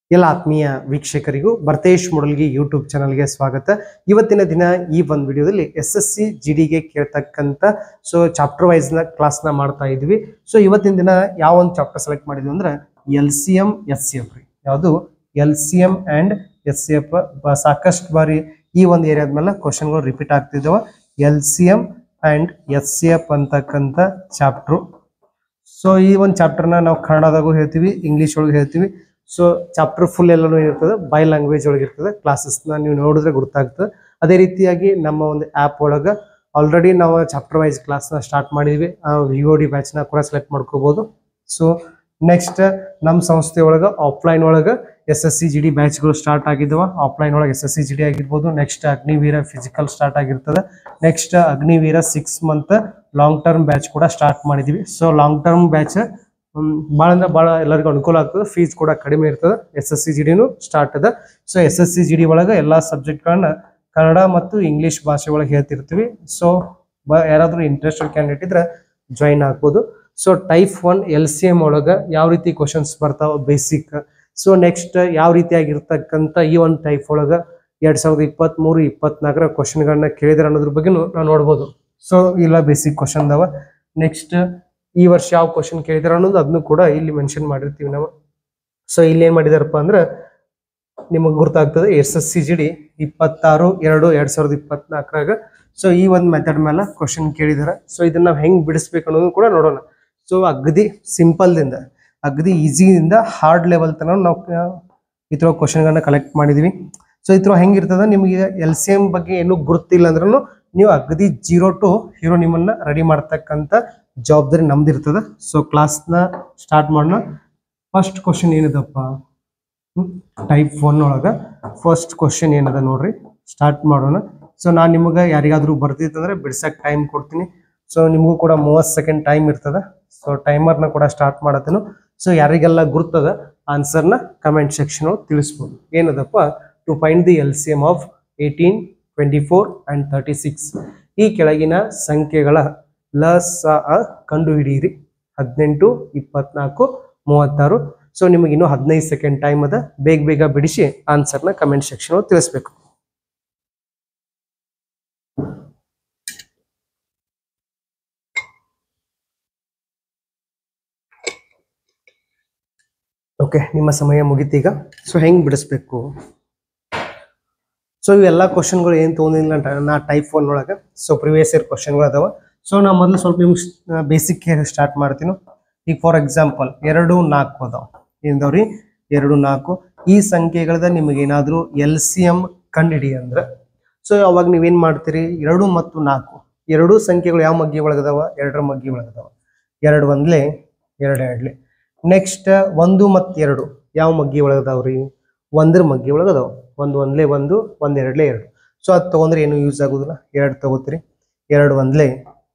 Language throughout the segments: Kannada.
ಎಲ್ಲ ಆತ್ಮೀಯ ವೀಕ್ಷಕರಿಗೂ ಭರ್ತೇಶ್ ಮೊಡಲ್ಗಿ ಯೂಟ್ಯೂಬ್ ಚಾನಲ್ಗೆ ಸ್ವಾಗತ. ಇವತ್ತಿನ ದಿನ ಈ ಒಂದು ವಿಡಿಯೋದಲ್ಲಿ SSC GD ಗೆ ಕೇಳ್ತಕ್ಕಂಥ ಚಾಪ್ಟರ್ ವೈಸ್ ನ ಕ್ಲಾಸ್ ನ ಮಾಡ್ತಾ ಇದ್ವಿ. ಇವತ್ತಿನ ದಿನ ಯಾವ ಒಂದು ಚಾಪ್ಟರ್ ಸೆಲೆಕ್ಟ್ ಮಾಡಿದ್ವಿ ಅಂದ್ರೆ LCM SCF ರೀ. ಯಾವುದು LCM ಅಂಡ್ SCF ಸಾಕಷ್ಟು ಬಾರಿ ಈ ಒಂದು ಏರಿಯಾದ ಮೇಲೆ ಕ್ವಶನ್ಗಳು ರಿಪೀಟ್ ಆಗ್ತಿದ್ದಾವೆ. LCM ಅಂಡ್ SCF ಅಂತಕ್ಕಂಥ ಚಾಪ್ಟರ್. ಈ ಒಂದು ಚಾಪ್ಟರ್ನ ನಾವು ಕನ್ನಡದಾಗೂ ಹೇಳ್ತೀವಿ, ಇಂಗ್ಲಿಷ್ ಒಳಗೆ ಹೇಳ್ತೀವಿ. ಚಾಪ್ಟರ್ ಫುಲ್ ಎಲ್ಲನೂ ಇರ್ತದೆ, ಬೈ ಲ್ಯಾಂಗ್ವೇಜ್ ಒಳಗೆ ಇರ್ತದೆ. ಕ್ಲಾಸಸ್ನ ನೀವು ನೋಡಿದ್ರೆ ಗೊತ್ತಾಗ್ತದೆ. ಅದೇ ರೀತಿಯಾಗಿ ನಮ್ಮ ಒಂದು ಆ್ಯಪ್ ಒಳಗೆ ಆಲ್ರೆಡಿ ನಾವು ಚಾಪ್ಟರ್ ವೈಸ್ ಕ್ಲಾಸ್ನ ಸ್ಟಾರ್ಟ್ ಮಾಡಿದ್ವಿ. VOD ಬ್ಯಾಚ್ನ ಕೂಡ ಸೆಲೆಕ್ಟ್ ಮಾಡ್ಕೋಬಹುದು. ನೆಕ್ಸ್ಟ್ ನಮ್ಮ ಸಂಸ್ಥೆ ಒಳಗೆ ಆಫ್ಲೈನ್ ಒಳಗೆ SSC GD ಬ್ಯಾಚ್ಗಳು ಸ್ಟಾರ್ಟ್ ಆಗಿದ್ದಾವೆ. ಆಫ್ಲೈನ್ ಒಳಗೆ SSC GD ಆಗಿರ್ಬೋದು. ನೆಕ್ಸ್ಟ್ ಅಗ್ನಿವೀರ ಫಿಸಿಕಲ್ ಸ್ಟಾರ್ಟ್ ಆಗಿರ್ತದೆ. Next Agniveer 6 month long term batch ಕೂಡ ಸ್ಟಾರ್ಟ್ ಮಾಡಿದ್ವಿ. ಲಾಂಗ್ ಟರ್ಮ್ ಬ್ಯಾಚ್ ಭಾಳ ಅಂದ್ರೆ ಭಾಳ ಎಲ್ಲರಿಗೂ ಅನುಕೂಲ ಆಗ್ತದೆ. ಫೀಸ್ ಕೂಡ ಕಡಿಮೆ ಇರ್ತದೆ. SSC GDನೂ ಸ್ಟಾರ್ಟ್ ಅದ. SSC GD ಒಳಗೆ ಎಲ್ಲ ಸಬ್ಜೆಕ್ಟ್ಗಳನ್ನ ಕನ್ನಡ ಮತ್ತು ಇಂಗ್ಲಿಷ್ ಭಾಷೆ ಒಳಗೆ ಹೇಳ್ತಿರ್ತೀವಿ. ಯಾರಾದರೂ ಇಂಟ್ರೆಸ್ಟೆಡ್ ಕ್ಯಾಂಡಿಡೇಟ್ ಇದ್ರೆ ಜಾಯಿನ್ ಆಗ್ಬೋದು. ಟೈಪ್ 1 LCM ಒಳಗೆ ಯಾವ ರೀತಿ ಕ್ವಶನ್ಸ್ ಬರ್ತಾವ ಬೇಸಿಕ್. ನೆಕ್ಸ್ಟ್ ಯಾವ ರೀತಿಯಾಗಿರ್ತಕ್ಕಂಥ ಈ ಒಂದು ಟೈಪ್ ಒಳಗೆ 2023-24 ಕ್ವಶನ್ಗಳನ್ನ ಕೇಳಿದ್ರೆ ಅನ್ನೋದ್ರ ಬಗ್ಗೆನೂ ನಾವು ನೋಡ್ಬೋದು. ಇಲ್ಲ ಬೇಸಿಕ್ ಕ್ವಶನ್ ಅದಾವ. ನೆಕ್ಸ್ಟ್ ಈ ವರ್ಷ ಯಾವ ಕ್ವಶನ್ ಕೇಳಿದಾರೆ ಅನ್ನೋದು ಅದನ್ನು ಕೂಡ ಇಲ್ಲಿ ಮೆನ್ಷನ್ ಮಾಡಿರ್ತೀವಿ ನಾವು. ಇಲ್ಲಿ ಏನ್ ಮಾಡಿದಾರಪ್ಪ ಅಂದ್ರೆ ನಿಮಗೆ ಗೊತ್ತಾಗ್ತದೆ SSC GD 26/2/2024 ಈ ಒಂದು ಮೆಥಡ್ ಮೇಲೆ ಕ್ವಶನ್ ಕೇಳಿದಾರೆ. ಇದನ್ನ ನಾವು ಹೆಂಗ್ ಬಿಡಿಸ್ಬೇಕು ಅನ್ನೋದು ಕೂಡ ನೋಡೋಣ. ಅಗದಿ ಸಿಂಪಲ್ ದಿಂದ ಅಗದಿ ಈಸಿಯಿಂದ ಹಾರ್ಡ್ ಲೆವೆಲ್ ತನಕ ನಾವು ಈ ತರ ಕ್ವಶನ್ಗಳನ್ನ ಕಲೆಕ್ಟ್ ಮಾಡಿದೀವಿ. ಈ ತರ ಹೆಂಗಿರ್ತದ, ನಿಮಗೆ LCM ಬಗ್ಗೆ ಏನು ಗೊತ್ತಿಲ್ಲ ಅಂದ್ರೂ ನೀವು ಅಗದಿ 0 to ಹೀರೋ ನಿಮ್ಮನ್ನ ರೆಡಿ ಮಾಡ್ತಕ್ಕಂಥ ಜವಾಬ್ದಾರಿ ನಮ್ದಿರ್ತದ. ಕ್ಲಾಸ್ನ ಸ್ಟಾರ್ಟ್ ಮಾಡೋಣ. ಫಸ್ಟ್ ಕ್ವಶನ್ ಏನಿದಪ್ಪ, ಟೈಪ್ 1 ಒಳಗೆ ಫಸ್ಟ್ ಕ್ವಶನ್ ಏನದ ನೋಡ್ರಿ, ಸ್ಟಾರ್ಟ್ ಮಾಡೋಣ. ನಾನು ನಿಮಗೆ ಯಾರಿಗಾದ್ರೂ ಬರ್ತಿತ್ತಂದ್ರೆ ಬಿಡ್ಸಕ್ ಟೈಮ್ ಕೊಡ್ತೀನಿ. ನಿಮಗೂ ಕೂಡ 30 ಸೆಕೆಂಡ್ ಟೈಮ್ ಇರ್ತದ. ಟೈಮರ್ನ ಕೂಡ ಸ್ಟಾರ್ಟ್ ಮಾಡತ್ತೇನು. ಯಾರಿಗೆಲ್ಲ ಗುರ್ತದ ಆನ್ಸರ್ನ ಕಮೆಂಟ್ ಸೆಕ್ಷನ್ ತಿಳಿಸ್ಬೋದು. ಏನದಪ್ಪ, to find the LCM of 18, 24 and 36. ಈ ಕೆಳಗಿನ ಸಂಖ್ಯೆಗಳ ಲಸ ಕಂಡು ಹಿಡಿಯಿರಿ. 18, 24, 36. ನಿಮಗೆ ಇನ್ನೂ 15 ಸೆಕೆಂಡ್ ಟೈಮ್ ಅದ. ಬೇಗ ಬಿಡಿಸಿ ಆನ್ಸರ್ನ ಕಮೆಂಟ್ ಸೆಕ್ಷನ್ ತಿಳಿಸ್ಬೇಕು. ಓಕೆ, ನಿಮ್ಮ ಸಮಯ ಮುಗಿತೀಗ. ಹೆಂಗ್ ಬಿಡಿಸ್ಬೇಕು? ಇವೆಲ್ಲ ಕ್ವಶನ್ಗಳು ಏನ್ ತೊಗೊಂಡಿಲ್ಲ ನಾ ಟೈಪ್ 1 ಒಳಗೆ. ಪ್ರಿವಿಯಸ್ ಇಯರ್ ಕ್ವಶನ್ಗಳು ಅದಾವ. ನಾ ಮೊದಲು ಸ್ವಲ್ಪ ನಿಮ್ಗೆ ಬೇಸಿಕ್ ಸ್ಟಾರ್ಟ್ ಮಾಡ್ತೀನಿ. ಈಗ ಫಾರ್ ಎಕ್ಸಾಂಪಲ್ 2, 4 ಅದಾವ. ಏನದವ್ರಿ 2, 4. ಈ ಸಂಖ್ಯೆಗಳದ ನಿಮಗೆ ಏನಾದ್ರು LCM ಕಂಡಿಡಿ ಅಂದ್ರೆ ಅವಾಗ ನೀವೇನ್ ಮಾಡ್ತೀರಿ, 2 ಮತ್ತು 4 ಎರಡೂ ಸಂಖ್ಯೆಗಳು ಯಾವ ಮಗ್ಗಿ ಒಳಗದಾವ? 2ರ ಮಗ್ಗಿ ಒಳಗದಾವ. 2 1 2 2. ನೆಕ್ಸ್ಟ್ 1 ಮತ್ತು 2 ಯಾವ ಮಗ್ಗಿ ಒಳಗದಾವ್ರಿ? 1ರ ಮಗ್ಗಿ ಒಳಗದಾವ. 1 1 1, 1 2 2. ಅದು ತಗೊಂಡ್ರೆ ಏನು ಯೂಸ್ ಆಗುದಿಲ್ಲ, 2 ತಗೋತೀರಿ. 2 1 2.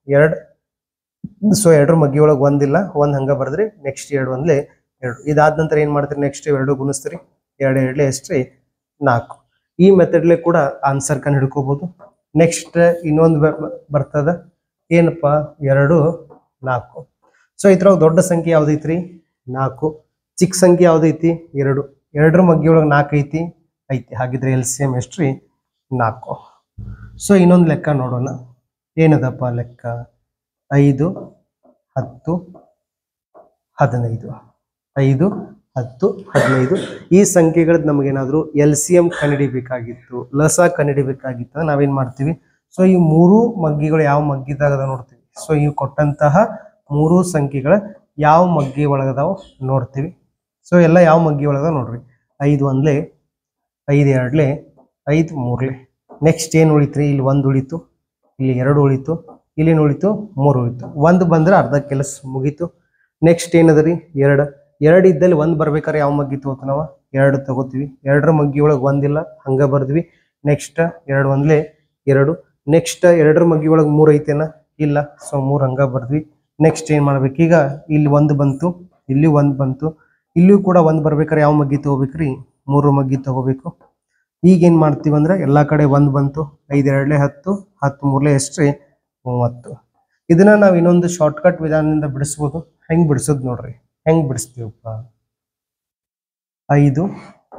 2ರ ಮಗ್ಗಿ ಒಳಗೆ 1 ಇಲ್ಲ, 1 ಹಂಗ ಬರ್ದ್ರಿ. ನೆಕ್ಸ್ಟ್ 2 1 2. ಇದಾದ ನಂತರ ಏನ್ ಮಾಡ್ತೀರಿ, ನೆಕ್ಸ್ಟ್ 2 ಗುಣಿಸ್ತೀರಿ. 2 2 ಎಷ್ಟ್ರಿ? 4. ಈ ಮೆಥಡ್ಲೆ ಕೂಡ ಆನ್ಸರ್ ಕಂಡು ಹಿಡ್ಕೋಬಹುದು. ನೆಕ್ಸ್ಟ್ ಇನ್ನೊಂದು ಬರ್ತದ, ಏನಪ್ಪ, 2 4. ಈ ತರ ದೊಡ್ಡ ಸಂಖ್ಯೆ ಯಾವ್ದೈತ್ರಿ? 4. ಚಿಕ್ಕ ಸಂಖ್ಯೆ ಯಾವ್ದೈತಿ? 2. 2ರ ಮಗ್ಗಿ ಒಳಗೆ 4 ಐತಿ. ಹಾಗಿದ್ರೆ LCM ಎಷ್ಟ್ರಿ? 4. ಇನ್ನೊಂದು ಲೆಕ್ಕ ನೋಡೋಣ. ಏನದಪ್ಪ ಲೆಕ್ಕ? 5, 10, 15. 5, 10, 15. ಈ ಸಂಖ್ಯೆಗಳದ್ದು ನಮಗೇನಾದ್ರು LCM ಕಂಡುಹಿಡಿಬೇಕಾಗಿತ್ತು, ಲಸ ಕಂಡುಹಿಡಿಬೇಕಾಗಿತ್ತು. ನಾವೇನ್ ಮಾಡ್ತೀವಿ, ಈ 3 ಮಗ್ಗಿಗಳು ಯಾವ ಮಗ್ಗಿದಾಗ ನೋಡ್ತೀವಿ. ಇವು ಕೊಟ್ಟಂತಹ 3 ಸಂಖ್ಯೆಗಳ ಯಾವ ಮಗ್ಗಿ ಒಳಗದಾವ ನೋಡ್ತೀವಿ. ಎಲ್ಲ ಯಾವ ಮಗ್ಗಿ ಒಳಗದ ನೋಡ್ರಿ. 5 1 5 2 5 3. ನೆಕ್ಸ್ಟ್ ಏನು ಉಳಿತ್ರಿ? ಇಲ್ಲಿ 1 ಉಳಿತು, ಇಲ್ಲಿ 2 ಉಳಿತು, ಇಲ್ಲಿ ಉಳಿತು 3 ಉಳಿತು. 1 ಬಂದ್ರೆ ಅರ್ಧ ಕೆಲಸ ಮುಗೀತು. ನೆಕ್ಸ್ಟ್ ಏನದರಿ? 2. 2 ಇದ್ದಲ್ಲಿ 1 ಬರ್ಬೇಕಾದ್ರೆ ಯಾವ ಮಗ್ಗಿ ತಗೋತೀವಿ ನಾವು? 2 ತಗೋತೀವಿ. 2ರ ಮಗ್ಗಿ ಒಳಗೆ 1 ಇಲ್ಲ, ಹಂಗ ಬರ್ದ್ವಿ. ನೆಕ್ಸ್ಟ್ 2 1 2. ನೆಕ್ಸ್ಟ್ 2ರ ಮಗ್ಗಿ ಒಳಗೆ 3 ಐತೇನ? ಇಲ್ಲ. 3 ಹಂಗ ಬರ್ದ್ವಿ. ನೆಕ್ಸ್ಟ್ ಏನ್ ಮಾಡ್ಬೇಕು? ಈಗ ಇಲ್ಲಿ 1 ಬಂತು, ಇಲ್ಲಿ 1 ಬಂತು, ಇಲ್ಲಿಯೂ ಕೂಡ 1 ಬರ್ಬೇಕಾದ್ರೆ ಯಾವ ಮಗ್ಗಿ ತಗೋಬೇಕ್ರಿ? 3 ಮಗ್ಗಿ ತಗೋಬೇಕು. ಈಗ ಏನ್ ಮಾಡ್ತೀವಿ ಅಂದ್ರೆ ಎಲ್ಲಾ ಕಡೆ 1 ಬಂತು. 5 2 10, 10 3 ಎಷ್ಟ್ರಿ? 30. ಇದನ್ನ ನಾವು ಇನ್ನೊಂದು ಶಾರ್ಟ್ಕಟ್ ವಿಧಾನದಿಂದ ಬಿಡಿಸ್ಬೋದು. ಹೆಂಗ್ ಬಿಡಿಸೋದು ನೋಡ್ರಿ. ಹೆಂಗ್ ಬಿಡಿಸ್ತೀವಪ್ಪ? 5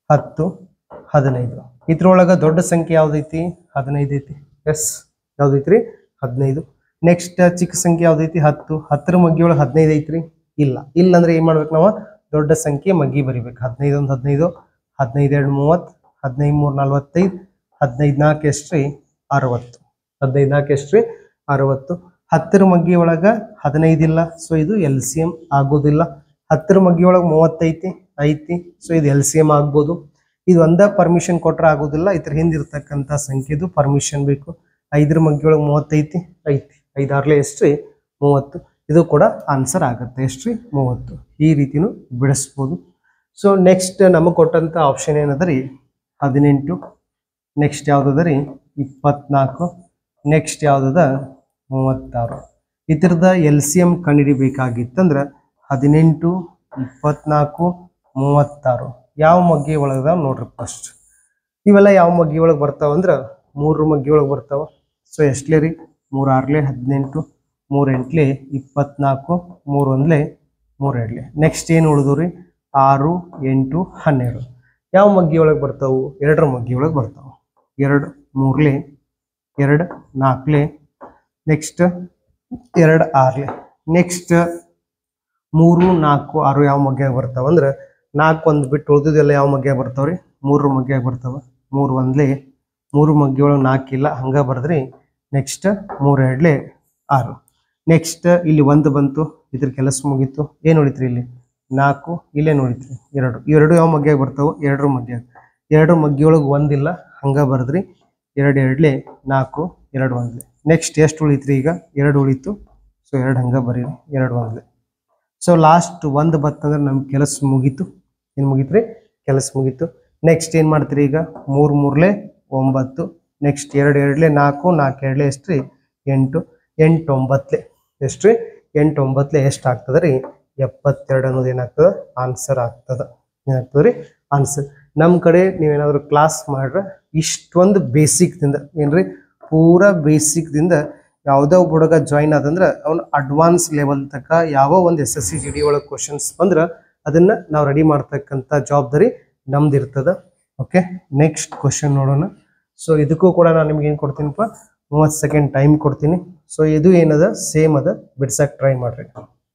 10 15 ಇದ್ರೊಳಗ ದೊಡ್ಡ ಸಂಖ್ಯೆ ಯಾವ್ದೈತಿ 15 ಐತಿ ಎಸ್ ಯಾವ್ದೈತ್ರಿ 15 ನೆಕ್ಸ್ಟ್ ಚಿಕ್ಕ ಸಂಖ್ಯೆ ಯಾವ್ದೈತಿ 10 10ರ ಮಗ್ಗಿ ಒಳಗೆ 15 ಐತ್ರಿ ಇಲ್ಲ ಇಲ್ಲ ಅಂದ್ರೆ ಏನ್ ಮಾಡ್ಬೇಕು ನಾವು ದೊಡ್ಡ ಸಂಖ್ಯೆ ಮಗ್ಗಿ ಬರಿಬೇಕು 15 1 15 15 2 30 15 3 45 15 4 ಎಷ್ಟ್ರಿ 60 15 4 ಎಷ್ಟ್ರಿ 60 10ರ ಮಗ್ಗಿ ಒಳಗ 15 ಇಲ್ಲ ಸೊ ಇದು LCM ಆಗೋದಿಲ್ಲ 10ರ ಮಗ್ಗಿ ಒಳಗೆ 30 ಐತಿ ಸೊ ಇದು LCM ಆಗ್ಬೋದು ಇದು ಒಂದ ಪರ್ಮಿಷನ್ ಕೊಟ್ರೆ ಆಗೋದಿಲ್ಲ ಇದ್ರ ಹಿಂದಿರ್ತಕ್ಕಂಥ ಸಂಖ್ಯೆದು ಪರ್ಮಿಷನ್ ಬೇಕು 5ರ ಮಗ್ಗಿ ಒಳಗೆ 30 ಐತಿ 5 6 ಎಷ್ಟ್ರಿ 30 ಇದು ಕೂಡ ಆನ್ಸರ್ ಆಗುತ್ತೆ ಎಷ್ಟ್ರಿ 30 ಈ ರೀತಿನೂ ಬಿಡಿಸ್ಬೋದು ಸೊ ನೆಕ್ಸ್ಟ್ ನಮಗೆ ಕೊಟ್ಟಂತ ಆಪ್ಷನ್ ಏನದರಿ 18 ನೆಕ್ಸ್ಟ್ ಯಾವ್ದದರಿ 24 ನೆಕ್ಸ್ಟ್ ಯಾವ್ದದ 36 ಇದ್ರದ LCM ಕಂಡುಹಿಡಿಬೇಕಾಗಿತ್ತಂದ್ರೆ 18 24 36 ಯಾವ ಮಗ್ಗಿ ಒಳಗದ ನೋಡ್ರಿ ಫಸ್ಟ್ ಇವೆಲ್ಲ ಯಾವ ಮಗ್ಗಿ ಒಳಗೆ ಬರ್ತಾವಂದ್ರೆ 3 ಮಗ್ಗಿ ಒಳಗೆ ಬರ್ತಾವ ಸೊ ಎಷ್ಟಲೇ ರೀ 3 6 18 3 8 24 3 1 3 2 ನೆಕ್ಸ್ಟ್ ಏನು ಉಳಿದ್ರಿ 6 8 12 ಯಾವ ಮಗ್ಗಿ ಒಳಗೆ ಬರ್ತಾವು 2ರ ಮಗ್ಗಿ ಒಳಗೆ ಬರ್ತಾವ 2 3 2 4 ನೆಕ್ಸ್ಟ್ 2 6 ನೆಕ್ಸ್ಟ್ 3 4 6 ಯಾವ ಮಗ್ಗಿಯಾಗ ಬರ್ತಾವ ಅಂದ್ರೆ 4 ಒಂದು ಬಿಟ್ಟು ಉಳಿದಿದ್ದೆಲ್ಲ ಯಾವ ಮಗ್ಗಿಯಾಗ ಬರ್ತಾವ್ರಿ 3 ಮಗ್ಗಿಯಾಗ ಬರ್ತಾವ 3 1 3 ಮಗ್ಗಿ ಒಳಗೆ 4 ಇಲ್ಲ ಹಂಗ ಬರ್ದ್ರಿ ನೆಕ್ಸ್ಟ್ 3 2 6 ನೆಕ್ಸ್ಟ್ ಇಲ್ಲಿ 1 ಬಂತು ಇದ್ರ ಕೆಲಸ ಮುಗೀತು ಏನು ಉಳಿತ್ರಿ ಇಲ್ಲಿ 4 ಇಲ್ಲೇ ನೋಡಿತ್ರಿ 2 ಇವೆರಡು ಯಾವ ಮಗ್ಗಿಯಾಗ ಬರ್ತಾವ 2ರ ಮಗ್ಗಿಯಾಗ 2 ಮಗ್ಗಿ ಒಳಗೆ 1 ಇಲ್ಲ ಹಂಗ ಬರ್ದ್ರಿ 2 2 4 2 1 ನೆಕ್ಸ್ಟ್ ಎಷ್ಟು ಉಳಿತ್ರಿ ಈಗ 2 ಉಳಿತು ಸೊ 2 ಹಂಗ ಬರೀರಿ 2 1 ಸೊ ಲಾಸ್ಟ್ 1 ಬತ್ತಂದ್ರೆ ನಮ್ಗೆ ಕೆಲಸ ಮುಗೀತು ಏನು ಮುಗೀತ್ರಿ ಕೆಲಸ ಮುಗೀತು ನೆಕ್ಸ್ಟ್ ಏನು ಮಾಡ್ತೀರಿ ಈಗ 3 3 9 ನೆಕ್ಸ್ಟ್ 2 2 4 4 2 ಎಷ್ಟ್ರಿ 8 8 9 ಎಷ್ಟ್ರಿ 8 9 ಎಷ್ಟು ಆಗ್ತದೆ ರೀ 72 ಅನ್ನೋದು ಏನಾಗ್ತದೆ ಆನ್ಸರ್ ಆಗ್ತದೆ ಏನಾಗ್ತದೆ ರೀ ಆನ್ಸರ್ ನಮ್ಮ ಕಡೆ ನೀವೇನಾದ್ರು ಕ್ಲಾಸ್ ಮಾಡ್ರೆ ಇಷ್ಟೊಂದು ಬೇಸಿಕ್ದಿಂದ ಏನ್ರಿ ಪೂರಾ ಬೇಸಿಕ್ದಿಂದ ಯಾವುದೋ ಹುಡುಗ ಜಾಯಿನ್ ಆದಂದ್ರೆ ಅವ್ನು ಅಡ್ವಾನ್ಸ್ ಲೆವೆಲ್ ತನಕ ಯಾವ ಒಂದು SSC GD ಒಳಗೆ ಕ್ವಶನ್ಸ್ ಬಂದ್ರೆ ಅದನ್ನ ನಾವು ರೆಡಿ ಮಾಡ್ತಕ್ಕಂಥ ಜವಾಬ್ದಾರಿ ನಮ್ದು ಇರ್ತದ ಓಕೆ ನೆಕ್ಸ್ಟ್ ಕ್ವಶನ್ ನೋಡೋಣ ಸೊ ಇದಕ್ಕೂ ಕೂಡ ನಾನು ನಿಮ್ಗೆ ಏನು ಕೊಡ್ತೀನಪ್ಪ 30 ಸೆಕೆಂಡ್ ಟೈಮ್ ಕೊಡ್ತೀನಿ ಸೊ ಇದು ಏನದ ಸೇಮ್ ಅದ ಬಿಡ್ಸಕ್ ಟ್ರೈ ಮಾಡ್ರಿ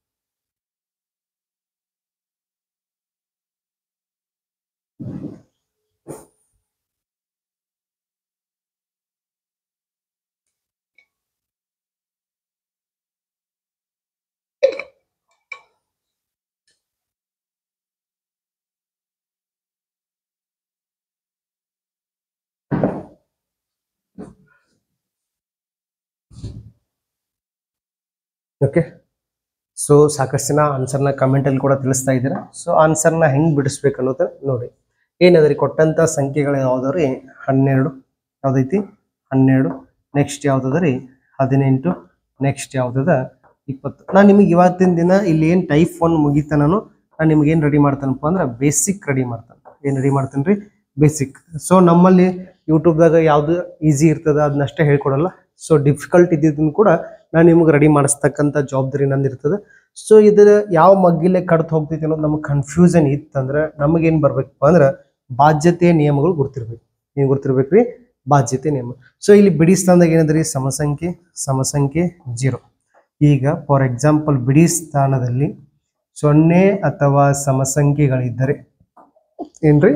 ಓಕೆ ಸೊ ಸಾಕಷ್ಟು ಜನ ಆನ್ಸರ್ನ ಕಮೆಂಟಲ್ಲಿ ಕೂಡ ತಿಳಿಸ್ತಾ ಇದ್ದೀರಾ ಸೊ ಆನ್ಸರ್ನ ಹೆಂಗೆ ಬಿಡಿಸ್ಬೇಕು ಅನ್ನೋದು ನೋಡಿ ಏನದ್ರಿ ಕೊಟ್ಟಂಥ ಸಂಖ್ಯೆಗಳು ಯಾವ್ದವ್ರಿ 12 ಯಾವ್ದೈತಿ 12 ನೆಕ್ಸ್ಟ್ ಯಾವ್ದದ್ರಿ 18 ನೆಕ್ಸ್ಟ್ ಯಾವ್ದದ 20 ನಾನು ನಿಮಗೆ ಇವತ್ತಿನ ದಿನ ಇಲ್ಲಿ ಏನು ಟೈಪ್ 1 ಮುಗಿತ ನಾನು ನಿಮ್ಗೆ ಏನು ರೆಡಿ ಮಾಡ್ತಾನಪ್ಪ ಅಂದ್ರೆ ಬೇಸಿಕ್ ರೆಡಿ ಮಾಡ್ತಾನೆ ಏನು ರೆಡಿ ಮಾಡ್ತಾನೆ ರೀ ಬೇಸಿಕ್ ಸೊ ನಮ್ಮಲ್ಲಿ ಯೂಟ್ಯೂಬ್ದಾಗ ಯಾವುದು ಈಸಿ ಇರ್ತದ ಅದನ್ನಷ್ಟೇ ಹೇಳ್ಕೊಡಲ್ಲ ಸೊ ಡಿಫಿಕಲ್ಟ್ ಇದ್ದಿದ್ದನ್ನು ಕೂಡ ನಾನು ನಿಮ್ಗೆ ರೆಡಿ ಮಾಡಿಸ್ತಕ್ಕಂಥ ಜವಾಬ್ದಾರಿ ನಂದಿರ್ತದೆ ಸೊ ಇದರ ಯಾವ ಮಗ್ಗಿಲೆ ಕಡ್ತು ಹೋಗ್ತೈತಿ ಅನ್ನೋದು ನಮಗೆ ಕನ್ಫ್ಯೂಷನ್ ಇತ್ತಂದ್ರೆ ನಮಗೇನು ಬರ್ಬೇಕಪ್ಪ ಅಂದ್ರೆ ಬಾಧ್ಯತೆಯ ನಿಯಮಗಳು ಗೊತ್ತಿರ್ಬೇಕು ಏನು ಗೊತ್ತಿರ್ಬೇಕ್ರಿ ಬಾಧ್ಯತೆ ನಿಯಮ ಸೊ ಇಲ್ಲಿ ಬಿಡಿ ಸ್ಥಾನದಾಗ ಏನಂದ್ರಿ ಸಮಸಂಖ್ಯೆ 0 ಈಗ ಫಾರ್ ಎಕ್ಸಾಂಪಲ್ ಬಿಡಿ ಸ್ಥಾನದಲ್ಲಿ 0 ಅಥವಾ ಸಮಸಂಖ್ಯೆಗಳಿದ್ದರೆ ಏನ್ರಿ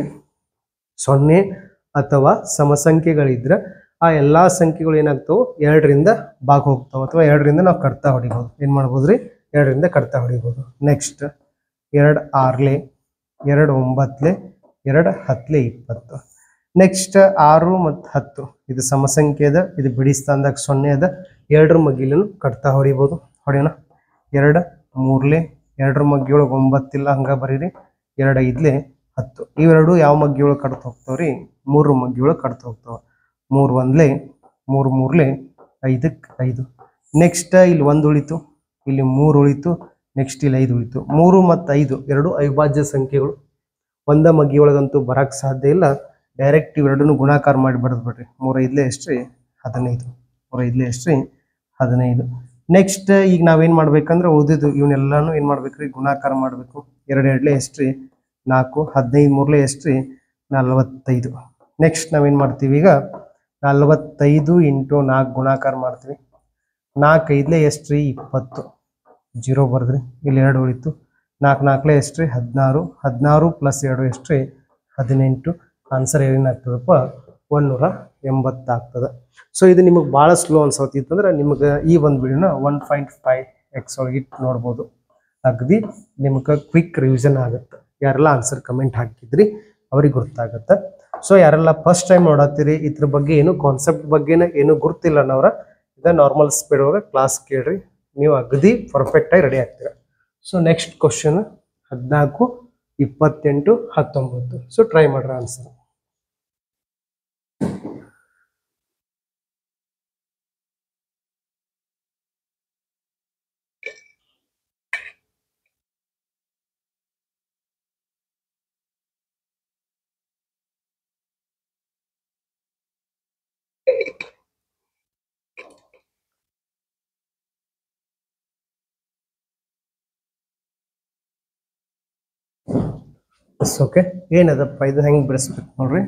0 ಅಥವಾ ಸಮಸಂಖ್ಯೆಗಳಿದ್ರೆ ಆ ಎಲ್ಲಾ ಸಂಖ್ಯೆಗಳು ಏನಾಗ್ತಾವೆ 2ರಿಂದ ಭಾಗ ಹೋಗ್ತಾವೆ ಅಥವಾ 2ರಿಂದ ನಾವು ಕಡ್ತಾ ಹೊಡಿಬೋದು ಏನು ಮಾಡ್ಬೋದ್ರಿ 2ರಿಂದ ಕಡ್ತಾ ಹೊಡಿಬೋದು ನೆಕ್ಸ್ಟ್ 2 6 2 9 2 10 20 ನೆಕ್ಸ್ಟ್ 6 ಮತ್ತು 10 ಇದು ಸಮಸಂಖ್ಯೆ ಅದ ಇದು ಬಿಡಿ ಸ್ಥಾನದಾಗ 0 ಅದ 2ರ ಮಗ್ಗಿಲೂ ಕಡ್ತಾ ಹೊಡಿಬೋದು ಹೊಡೆಯೋಣ 2 3 2ರ ಮಗ್ಗಿ ಒಳಗೆ 9 ಇಲ್ಲ ಹಂಗ ಬರೀರಿ 2 5 10 ಇವೆರಡು ಯಾವ ಮಗ್ಗಿ ಒಳಗೆ ಕಡ್ತಾ ಹೋಗ್ತಾವ್ರಿ 3 ಮಗ್ಗಿ ಒಳಗೆ ಕಡ್ತಾ ಹೋಗ್ತಾವ 3 1 3 3 5 5 ನೆಕ್ಸ್ಟ್ ಇಲ್ಲಿ 1 ಉಳಿತು ಇಲ್ಲಿ 3 ಉಳಿತು ನೆಕ್ಸ್ಟ್ ಇಲ್ಲಿ 5 ಉಳಿತು 3 ಮತ್ತು 5 ಎರಡು ಅವಿಭಾಜ್ಯ ಸಂಖ್ಯೆಗಳು ಒಂದ ಮಗ್ಗಿ ಒಳಗಂತೂ ಬರಕ್ಕೆ ಸಾಧ್ಯ ಇಲ್ಲ ಡೈರೆಕ್ಟ್ ಇವೆರಡನ್ನು ಗುಣಾಕಾರ ಮಾಡಿ ಬರೆದು ಬಿಡ್ರಿ 3 5 ಎಷ್ಟ್ರಿ 15 3 5 ಎಷ್ಟ್ರಿ 15 ನೆಕ್ಸ್ಟ್ ಈಗ ನಾವೇನು ಮಾಡ್ಬೇಕಂದ್ರೆ ಉಳಿದಿದ್ದು ಇವನ್ನೆಲ್ಲಾನು ಏನು ಮಾಡ್ಬೇಕ್ರಿ ಗುಣಾಕಾರ ಮಾಡಬೇಕು 2 2 ಎಷ್ಟ್ರಿ 4 15 3 ಎಷ್ಟ್ರಿ 45. ನೆಕ್ಸ್ಟ್ ನಾವೇನು ಮಾಡ್ತೀವಿ ಈಗ 45 ಇಂಟು 4 ಗುಣಾಕಾರ ಮಾಡ್ತೀವಿ. 4 5 ಎಷ್ಟು ರೀ 20, 0 ಬರ್ದ್ರಿ, ಇಲ್ಲಿ 2 ಉಳಿತು. 4 4 ಎಷ್ಟು ರೀ 16, 16 ಪ್ಲಸ್ 2 ಎಷ್ಟು ರೀ 18. ಆನ್ಸರ್ ಏನಾಗ್ತದಪ್ಪ 180 ಆಗ್ತದೆ. ಸೊ ಇದು ನಿಮಗೆ ಭಾಳ ಸ್ಲೋ ಅನ್ಸತ್ತಿತ್ತಂದ್ರೆ ನಿಮಗೆ ಈ ಒಂದು ವಿಡಿಯೋನ 1.5x ಒಳಗೆ ನೋಡ್ಬೋದು. ಅಗದಿ ನಿಮ್ಗೆ ಕ್ವಿಕ್ ರಿವಿಷನ್ ಆಗುತ್ತೆ. ಯಾರೆಲ್ಲ ಆನ್ಸರ್ ಕಮೆಂಟ್ ಹಾಕಿದ್ರಿ ಅವ್ರಿಗೆ ಗೊತ್ತಾಗುತ್ತೆ. ಸೊ ಯಾರೆಲ್ಲ ಫಸ್ಟ್ ಟೈಮ್ ನೋಡತ್ತೀರಿ, ಇದ್ರ ಬಗ್ಗೆ ಏನು ಕಾನ್ಸೆಪ್ಟ್ ಬಗ್ಗೆನೇ ಏನು ಗುರ್ತಿಲ್ಲ ಅನ್ನೋರ ಇದು ನಾರ್ಮಲ್ ಸ್ಪೀಡ್ ಒಳಗೆ ಕ್ಲಾಸ್ ಕೇಳ್ರಿ, ನೀವು ಅಗದಿ ಪರ್ಫೆಕ್ಟಾಗಿ ರೆಡಿ ಆಗ್ತೀರ. So next question 14, 28, 19. So try ಮಾಡ್ರಿ ಆನ್ಸರ್. ಓಕೆ, ಏನದಪ್ಪ ಇದು ಹೆಂಗೆ ಬಿಡಿಸ್ಬೇಕು ನೋಡ್ರಿ.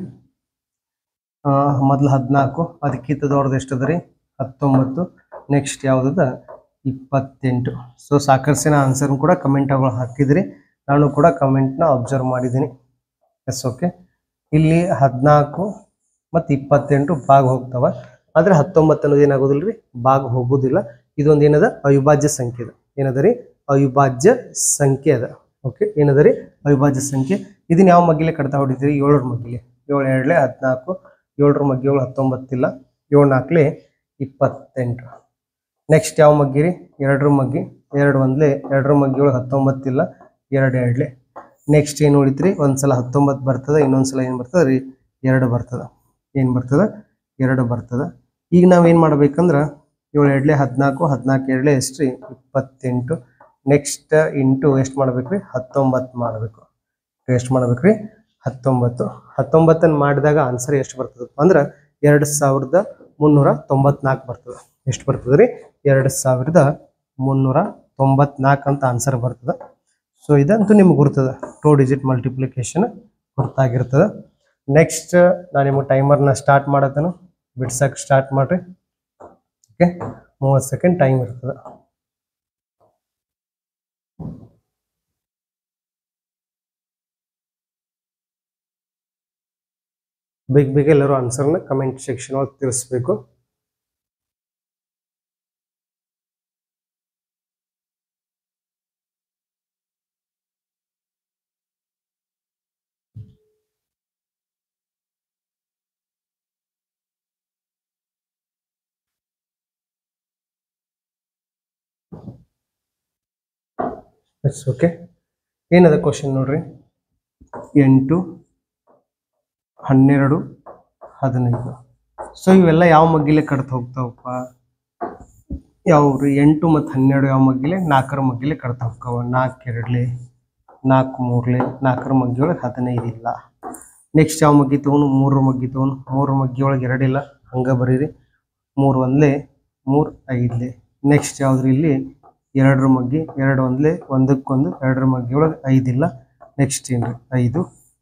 ಮೊದಲು 14, ಅದಕ್ಕಿಂತ ದೊಡ್ಡದು ಎಷ್ಟದ ರೀ 19. ನೆಕ್ಸ್ಟ್ ಯಾವುದದ 28. ಸೊ ಸಾಕರ್ಸಿನ ಆನ್ಸರ್ ಕೂಡ ಕಮೆಂಟ್ಗಳು ಹಾಕಿದ್ರಿ, ನಾನು ಕೂಡ ಕಮೆಂಟ್ನ ಅಬ್ಸರ್ವ್ ಮಾಡಿದ್ದೀನಿ. ಎಸ್ ಓಕೆ, ಇಲ್ಲಿ 14 ಮತ್ತು 28 ಭಾಗ ಹೋಗ್ತಾವ, ಆದರೆ 19 ಅನ್ನೋದು ಏನಾಗೋದಿಲ್ಲ ರೀ ಭಾಗ ಹೋಗೋದಿಲ್ಲ. ಇದೊಂದು ಏನದ ಅವಿಭಾಜ್ಯ ಸಂಖ್ಯೆ ಅದ. ಏನದ ರೀ ಅವಿಭಾಜ್ಯ ಸಂಖ್ಯೆ ಅದ. ಓಕೆ, ಏನದ ರೀ ಅವಿಭಾಜ್ಯ ಸಂಖ್ಯೆ. ಇದನ್ನ ಯಾವ ಮಗ್ಗಿಲೆ ಕಟ್ತಾ ಹೊಡಿತೀರಿ 7ರ ಮಗ್ಗಿಲೆ. 7 2 14, 7ರ ಮಗ್ಗಿ 19 ಇಲ್ಲ, 7 4 28. ನೆಕ್ಸ್ಟ್ ಯಾವ ಮಗ್ಗಿ ರೀ 2ರ ಮಗ್ಗಿ. 2 1 2ರ ಮಗ್ಗಿ 19 ಇಲ್ಲ, 2 2. ನೆಕ್ಸ್ಟ್ ಏನು ಉಳಿತ್ರಿ, ಒಂದ್ಸಲ 19 ಬರ್ತದೆ, ಇನ್ನೊಂದ್ಸಲ ಏನು ಬರ್ತದೆ ರೀ 2 ಬರ್ತದೆ. ಏನು ಬರ್ತದೆ 2 ಬರ್ತದೆ. ಈಗ ನಾವೇನು ಮಾಡ್ಬೇಕಂದ್ರೆ 7 2 14, 14 2 ಎಷ್ಟು ರೀ 28. ನೆಕ್ಸ್ಟ್ ಇಂಟು ಎಷ್ಟು ಮಾಡ್ಬೇಕು ರೀ 19 ಮಾಡಬೇಕು. ಎಷ್ಟು ಮಾಡ್ಬೇಕು ರೀ 19. 19 ಮಾಡಿದಾಗ ಆನ್ಸರ್ ಎಷ್ಟು ಬರ್ತದಪ್ಪ ಅಂದ್ರೆ 2394 ಬರ್ತದೆ. ಎಷ್ಟು ಬರ್ತದೆ ರೀ 2394 ಅಂತ ಆನ್ಸರ್ ಬರ್ತದೆ. ಸೊ ಇದಂತೂ ನಿಮ್ಗೆ ಗುರ್ತದೆ, 2 ಡಿಜಿಟ್ ಮಲ್ಟಿಪ್ಲಿಕೇಶನ್ ಗುರ್ತಾಗಿರ್ತದೆ. ನೆಕ್ಸ್ಟ್ ನಾನು ನಿಮಗೆ ಟೈಮರ್ನ ಸ್ಟಾರ್ಟ್ ಮಾಡತ್ತೇನೆ, ಬಿಡ್ಸಕ್ಕೆ ಸ್ಟಾರ್ಟ್ ಮಾಡಿರಿ. ಓಕೆ, 30 ಸೆಕೆಂಡ್ ಟೈಮ್ ಇರ್ತದೆ. ಬೇಗ ಎಲ್ಲರೂ ಆನ್ಸರ್ನ ಕಮೆಂಟ್ ಸೆಕ್ಷನ್ ಒಳಗೆ ತಿಳಿಸ್ಬೇಕು. ಇಟ್ಸ್ ಓಕೆ, ಏನದ ಕ್ವಶನ್ ನೋಡ್ರಿ. 8, 12, 15. ಸೊ ಇವೆಲ್ಲ ಯಾವ ಮಗ್ಗಿಲೆ ಕಟ್ತಾ ಹೋಗ್ತಾವಪ್ಪ, ಯಾವ್ರಿ 8 ಮತ್ತು 12 ಯಾವ ಮಗ್ಗಿಲೆ 4ರ ಮಗ್ಗಿಲೆ ಕಟ್ತಾ ಹೋಗ್ತಾವ. 4 2 4 3 4ರ ಮಗ್ಗಿ ಒಳಗೆ 15 ಇಲ್ಲ. ನೆಕ್ಸ್ಟ್ ಯಾವ ಮಗ್ಗಿ ತೊಗೊಂಡು 3ರ ಮಗ್ಗಿ ತೊಗೊಂಡು 3ರ ಮಗ್ಗಿ ಒಳಗೆ 2 ಇಲ್ಲ, ಹಂಗೆ ಬರೀರಿ. 3 1 3 5. ನೆಕ್ಸ್ಟ್ ಯಾವ್ದ್ರಿ ಇಲ್ಲಿ 2ರ ಮಗ್ಗಿ 2 1 1ಕ್ಕೆ 1 2ರ ಮಗ್ಗಿ ಒಳಗೆ 5 ಇಲ್ಲ. ನೆಕ್ಸ್ಟ್ ಏನ್ರಿ 5